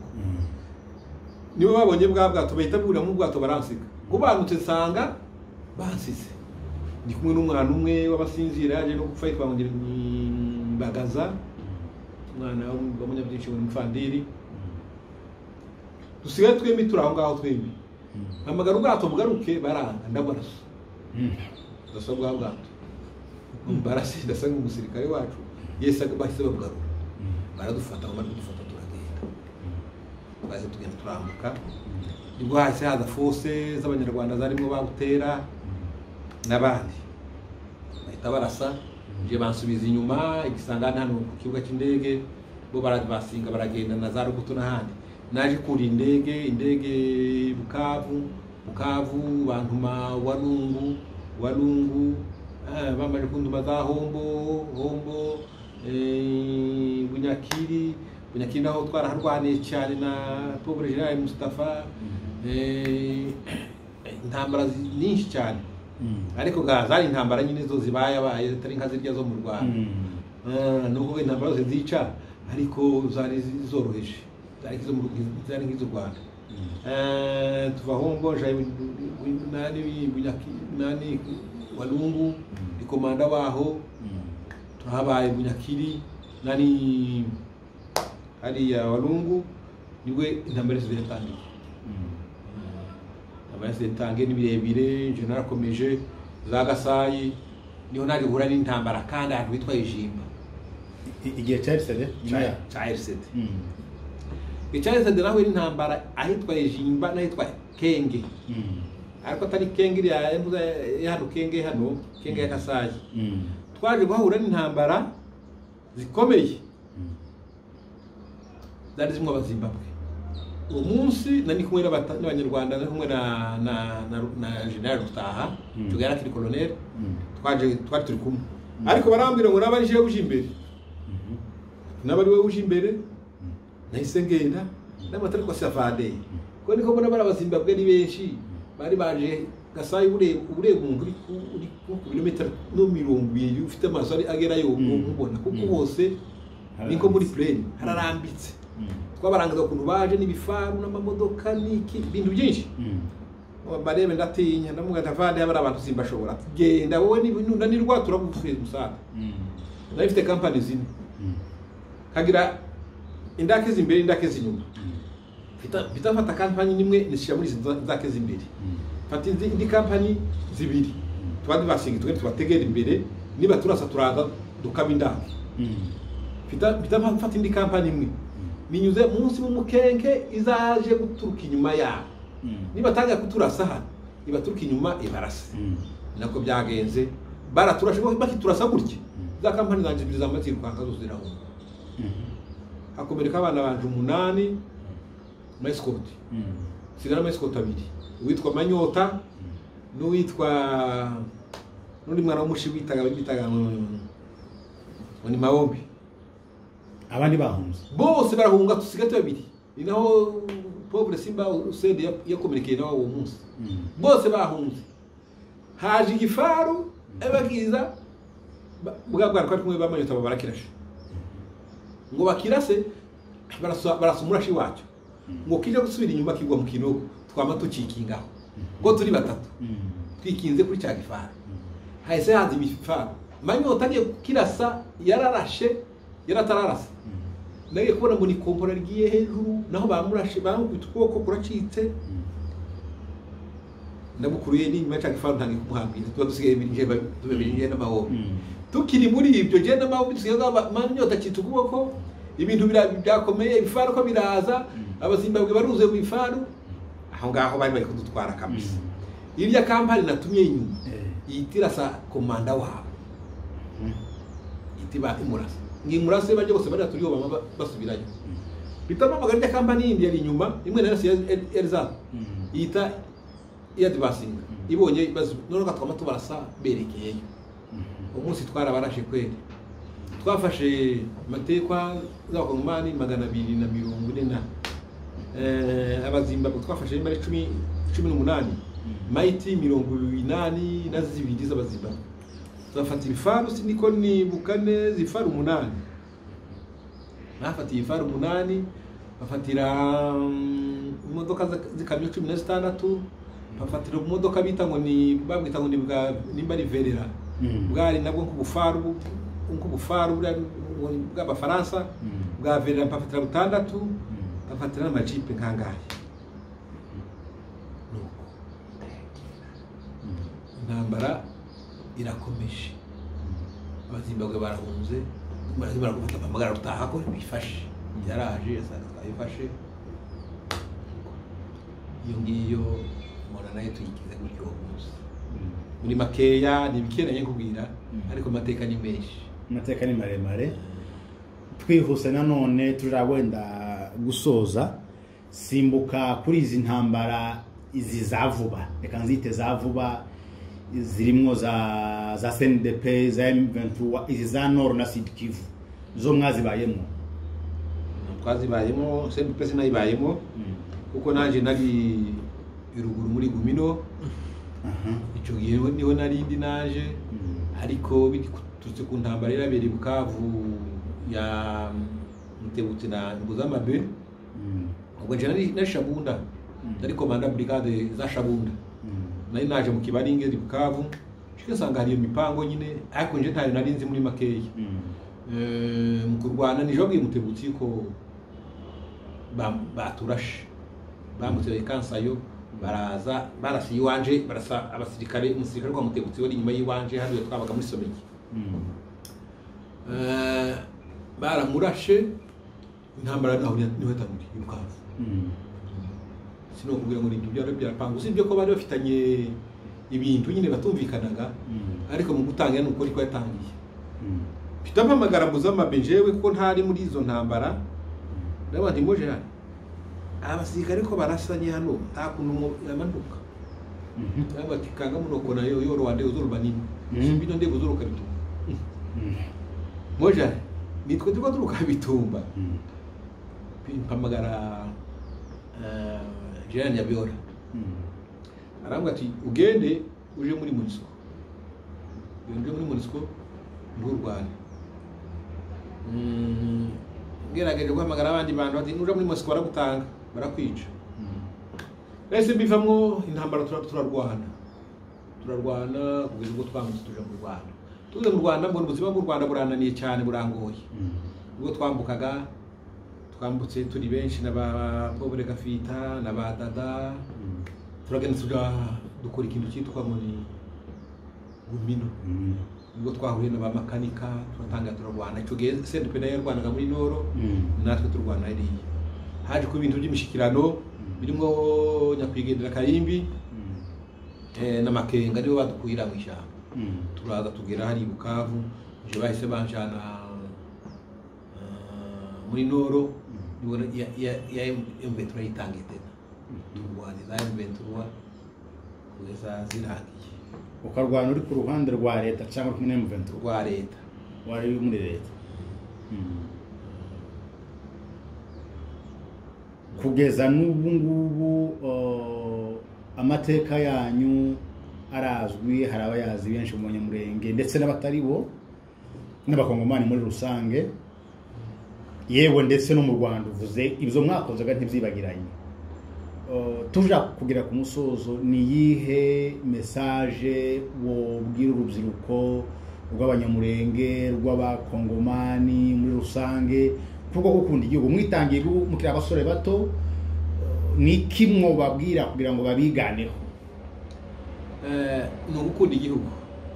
nibo babonye bwa bwato bahita bura mu bwato baransika kubanutse sanga bansize ndi kumwe n'umwana umwe w'abasinzira yaje no gupfa yitwa ngire bagaza umwana w'umunyabyinshi w'umfandiri dusigaye twembi turaho ngaho twembi amagara ubwato bugaruke baranga ndabaraso dasa bwa bwato barasi dasa nk'umusirikare wacu yesa bahise babugarura baradufata ngo baradufata baze tugenda turambuka nibwo hahise haza force z'abanyarwanda zarimo bagutera n'abandi bahita barasa je bansubiza inyuma igisangana hano ku kibuga cy'indege bo barabasinga baragenda na za rubuto n'ahandi naje kuri indege indege Bukavu Bukavu bantuma Walungu Walungu eh bamaje kunduma za Hombo Hombo eh Bunyakiri Bunyakiri aho twaraharwaniye cyane na Pauvre General Mustafa eh intambara nyinshi cyane ariko gazari intambara nyine zo zibaye abaye tari nka zirya zo mu Rwanda eh nuko intambara zo zica ariko zari zoroheje zari zo mu zari ngizo Rwanda eh tuva Hombo jaye nani Bunyakiri nani Walungu ikomanda waho turahabaye Bunyakiri nani hari ya Walungu niwe intambara zibetangiye intambara zitangiye ni birebire je narakomeje za Gasayi niho nari hura n'intambara kandi ahantu bitwa Ijimba igihe cya R C D cya cya R C D icya R C D naho intambara ahitwa Ijimba n'ahitwa Kenge ariko atari Kenge iri ya hano Kenge hano Kenge ya Gasayi twaje guhura n'intambara zikomeye zari zimwe abazimbabwe uwo munsi nani kumwe n'abanyarwanda nari kumwe na na na General Rutaha tugera kiri colonel twaje twari turi kumwe ariko barambira ngo nabari je uje imbere nabari we uje imbere nahise ngenda n'amatari ko safade ko niko mbona barabazimbabwe ni benshi bari baje Gasayi ure ure umuntu uri ku kilometero no mirongo ibiri ufite amaso ari agera yo ubona kuko bose niko muri plane hararambitse twabarangaza kuntu baje n'ibifaru n'amamodoka niki bintu byinshi barebe ndatinya ndamugata vande abara abantu simbashobora genda wowe n'ibintu ni rwa turagufuye musaka nafite company zine kagira indake zimbere indake zinyuma fita bitafata company nimwe nishyira muri zake zimbere fata indi company zibiri twandi basingi twe tubategera imbere niba turasa turaza dukaba indake fita bitafata indi company imwe ninyuze munsi mu mukenke izaje guturuka inyuma yabo niba tanga kuturasa hano niba turuka inyuma ibarase nako byagenze baraturashe bakiturasa gutya za company zanje biriza amatsiro kwanka zoziraho hakomereka abana banje umunani na escort sigara na escort abiri witwa Manyota n'uwitwa n'undi mwana w'umushi witaga bitaga ni Maombi abandi bahunze bose barahunga tusigate babiri ni naho Pauvre Simba usede yakomerekeye nawo uwo munsi bose bahunze haje igifaru abagiza bwa bwa kwa kumwe bamanyota babarakirashe ngo bakirase barasumurashi wacu ngo kije gusubira inyuma kigwa mu kinogo twama tucikingaho ngo turi batatu twikinze kuri cya gifaru hahise haza ibifaru manyota agiye kirasa yararashe yaratararasa nagiye kubona ngo ni kompora rigiye hejuru naho bamurashe bamukubita ukuboko kuracitse ndamukuruye n'inyuma cyangwa ifaru ntangiye kumuhambira tuba dusigaye birinje tubebirinje n'amahoro tukiri muri ibyo je n'amahoro dusigaye manyota acitse ukuboko ibintu byakomeye ibifaru ko biraza abazimbabwe baruze mu ifaru aho ngaho bari bari kudutwara kabisa irya kampani natumye inyuma yitirasa komanda wabo itiba imurasa ngimurase baje bose bari turiyo bama basubirayo bitama magana ya kampani yindi yari inyuma imwe na yose Elza yita ya divasinga ibonye bazu none gatwama tubarasa berekeye umunsi twarabarashe kweli twafashe matekwa z'abakongomani magana abiri na mirongo ine na eh abazimbabwe twafashe bari cumi cumi n'umunani maiti mirongo inani na zibiri z'abazimbabwe twafata ibifaru siniko ni bukane zifaru umunani nafata ibifaru umunani bafatira imodoka zikamyo cumi na zitandatu bafatira imodoka bita ngo ni babwita ngo ni bwa nimba ari verera bwari nabwo nk'ubufaru nk'ubufaru bw'abafaransa bwa verera bafatira butandatu bafatira n'amajipe nkangahe intambara irakomeje abazimbabwe barahunze barazimara gufata amagara rutaha ko bifashe yaraje yasanga twayifashe iyo ngiyo mora nayo tuyikize gutyo gusa muri makeya nibikeneye kubwira ariko amateka ni menshi amateka ni maremare twihuse nanone turabwenda gusoza simbuka kuri izi ntambara izi zavuba reka nzite zavuba zirimwo za za C N D P za M vingt-trois izi za Nord na Sud Kivu zo mwazibayemo twazibayemo C N D P sinayibayemo kuko nanje nari iruguru muri Gumino aha ico gihe niho nari indi naje ariko bitutse ku ntambara irabere Bukavu ya Mutebutse na Nguzamabe ubwo je nari na Shabunda nari komanda brigade za Shabunda nari naje mu Kibaringe di Bukavu shikasanga hari imipango nyine ariko nje ntayo nari nzi muri makeyi eh mu kurwana ni jogi Mutebutse ko baturashe bamutse kansayo baraza barasi iwanje barasa abasirikare umusirikare kwa Mutebutse wari inyuma yiwanje hano twabaga muri Someki eh baramurashe intambara naho niho tamuri Bukavu sino kubwira ngo ibyo byaro byarapanga usibye ko bari bafitanye ibintu nyine batumvikanaga ariko mu gutanga nuko ariko yatangiye bitama magarambuza amabenjewe kuko ntari muri izo ntambara n'abandi moje hano abasirikare ko barasanye hano takuntu yamanuka aba kikanga munoko nayo yoro wande uzurubanini bino ndego zuruka bitu moje nitwe tuko turuka bitumba pimpamagara eh Jean Yabiora arambwa ati ugende uje muri Munisco uje muri Munisco n'u Rwanda mm ngerageje guhamagara abandi bantu ati uje muri Munisco baragutanga barakwica ese bivamwo intambara turarwana turarwana kugeza ubwo twamutse tuje mu Rwanda tuze mu Rwanda mbona ubuzima bw'u Rwanda burananiye cyane burangoye ubwo twambukaga twambutse turi benshi naba Pauvre Gafita naba Dada turagenda tuja dukora ikintu cyitwa muri Gumino ubwo twahuye naba makanika turatanga turarwana ico gihe C N D P nayo yarwanaga muri Noro natwe turwana iri haje ku bintu by'imishikirano birimo nyakwigendera Karimbi eh n'amakenga nibo badukuyira mu ishyamba turaza tugera hari Bukavu je bahise banjana muri Noro nibona ya ya ya M vingt-trois itangiye tena turwana za M vingt-trois kugeza zirangiye ukarwana uri ku ruhande rwa leta cyangwa kumwe na M vingt-trois rwa leta wari muri leta kugeza n'ubu ngubu amateka yanyu arazwi hari abayazi benshi mu Banyamurenge ndetse n'abatari bo n'abakongomani muri rusange yewe ndetse no mu Rwanda uvuze ibyo mwakozaga ntibyibagiranye tuja kugira ku musozo ni yihe message wobwira urubyiruko rw'abanyamurenge rw'abakongomani muri rusange kuko gukunda igihugu mwitangiye mukira abasore bato ni kimwe babwira kugira ngo babiganeho? eh no gukunda igihugu.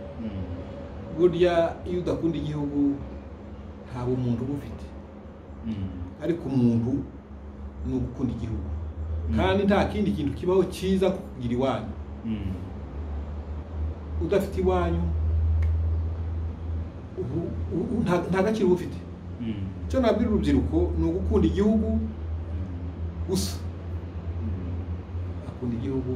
Burya iyo udakunda igihugu ntabwo umuntu ubufite, ariko umuntu ni ugukunda igihugu, kandi nta kindi kintu kibaho cyiza kugira iwanyu. Udafite iwanyu nta gaciro ufite. Cyo nabwira urubyiruko ni ugukunda igihugu gusa, akunda igihugu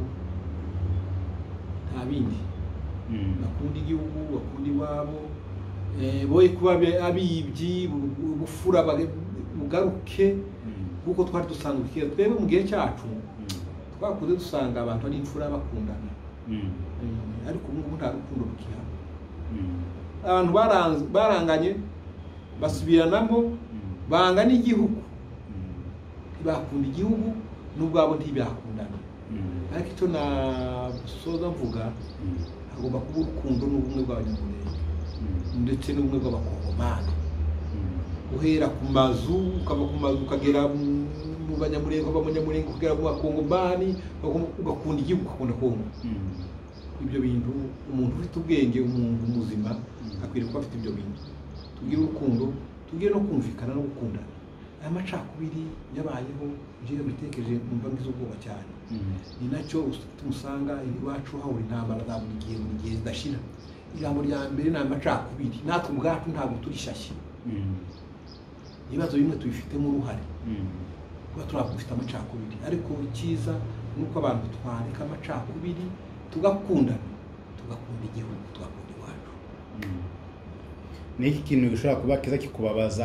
nta bindi. Bakunda igihugu, bakunda iwabo, boye kuba abibyi bufura bugaruke kuko twari dusanzwe kera. Twebwe mu gihe cyacu twakuze dusanga abantu ari imfura bakundana, ariko ubu ngubu nta rukundo rukihaba. Abantu baranganye basubiranamo, banga n'igihugu, ntibakunda igihugu n'ubwabo ntibakundana. Ariko icyo nasoza mvuga, hagomba kuba urukundo n'ubumwe bw'abanyamurenge ndetse n'ubumwe bw'abakongomani, uhera ku mazu ukava ku mazu ukagera mu banyamurenge, abanyamurenge ukagera mu bakongomani, ugakunda igihugu, ugakunda Kongo. Ibyo bintu umuntu ufite ubwenge, umuntu muzima akwiriye kuba afite ibyo bintu. Tugire urukundo, tugire no kumvikana no gukundana. Aya macakubiri yabayeho ngiye bitekereje numva ngize ubwoba cyane. Ni nacyo tumusanga iwacu hahora intambara za buri gihe buri gihe zidashira. Ijambo rya mbere ni amacakubiri, natwe ubwacu ntabwo turi shyashya. Ibibazo bimwe tubifitemo uruhare kuba turabufite amacakubiri, ariko icyiza nuko abantu twareka amacakubiri tugakundana, tugakunda igihugu, tugakunda iwacu. Ni iki kintu gishobora kuba kiza kikubabaza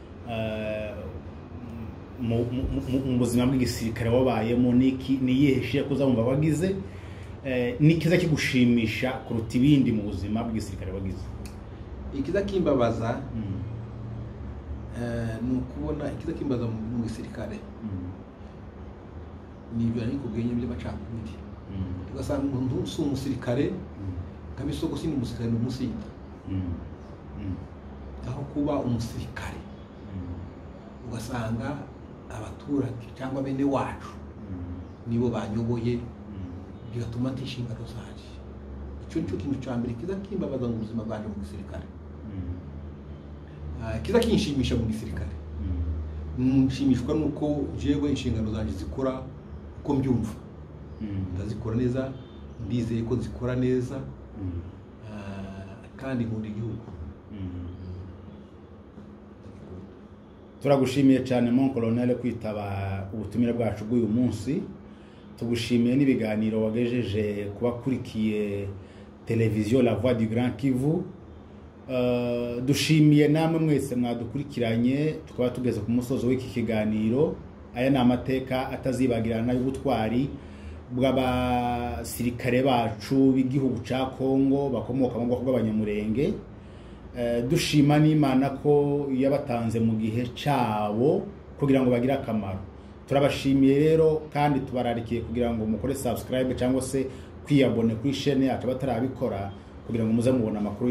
mu buzima bw'igisirikare wabayemo? Niki niyiheshe kuzamva bagize nikiza kigushimisha kuruta ibindi mu buzima bw'igisirikare wagize? Ikiza kimbabaza eh nukubona ikiza kimbaza mu gisirikare ni ibyo ariko bwenye by'amacakubiri. Tugasanga umuntu usu umusirikare kabisoko sindi umusirikare n'umusinda, aho kuba umusirikare ugasanga abaturage cyangwa bene wacu nibo banyoboye, bigatuma ntishinga rozari. Icyo nicyo kintu cya mbere kiza kimbabaza mu buzima bwanjye mu gisirikare. Kiza kinshimisha mu gisirikare, nshimishwa nuko jewe inshingano zanjye zikora uko mbyumva, ndazikora neza, ndizeye ko zikora neza, kandi nkunda igihugu. Turagushimiye cyane mon colonel kwitaba ubutumire bwacu bw'uyu munsi. Tugushimiye n'ibiganiro wagejeje kubakurikiye televiziyo La Voix du Grand Kivu. Uh, dushimiye namwe mwese mwadukurikiranye, tukaba tugeze ku musozo w'iki kiganiro. Aya ni amateka atazibagirana y'ubutwari bw'abasirikare bacu b'igihugu ca Kongo bakomoka mu bwoko bw'abanyamurenge. Uh, dushima n'Imana ko yabatanze mu gihe cyabo kugira ngo bagire akamaro. Turabashimiye rero kandi tubararikiye kugira ngo mukore subscribe cyangwa se kwiyabone kuri chaîne yacu batarabikora kugira ngo muze mubona amakuru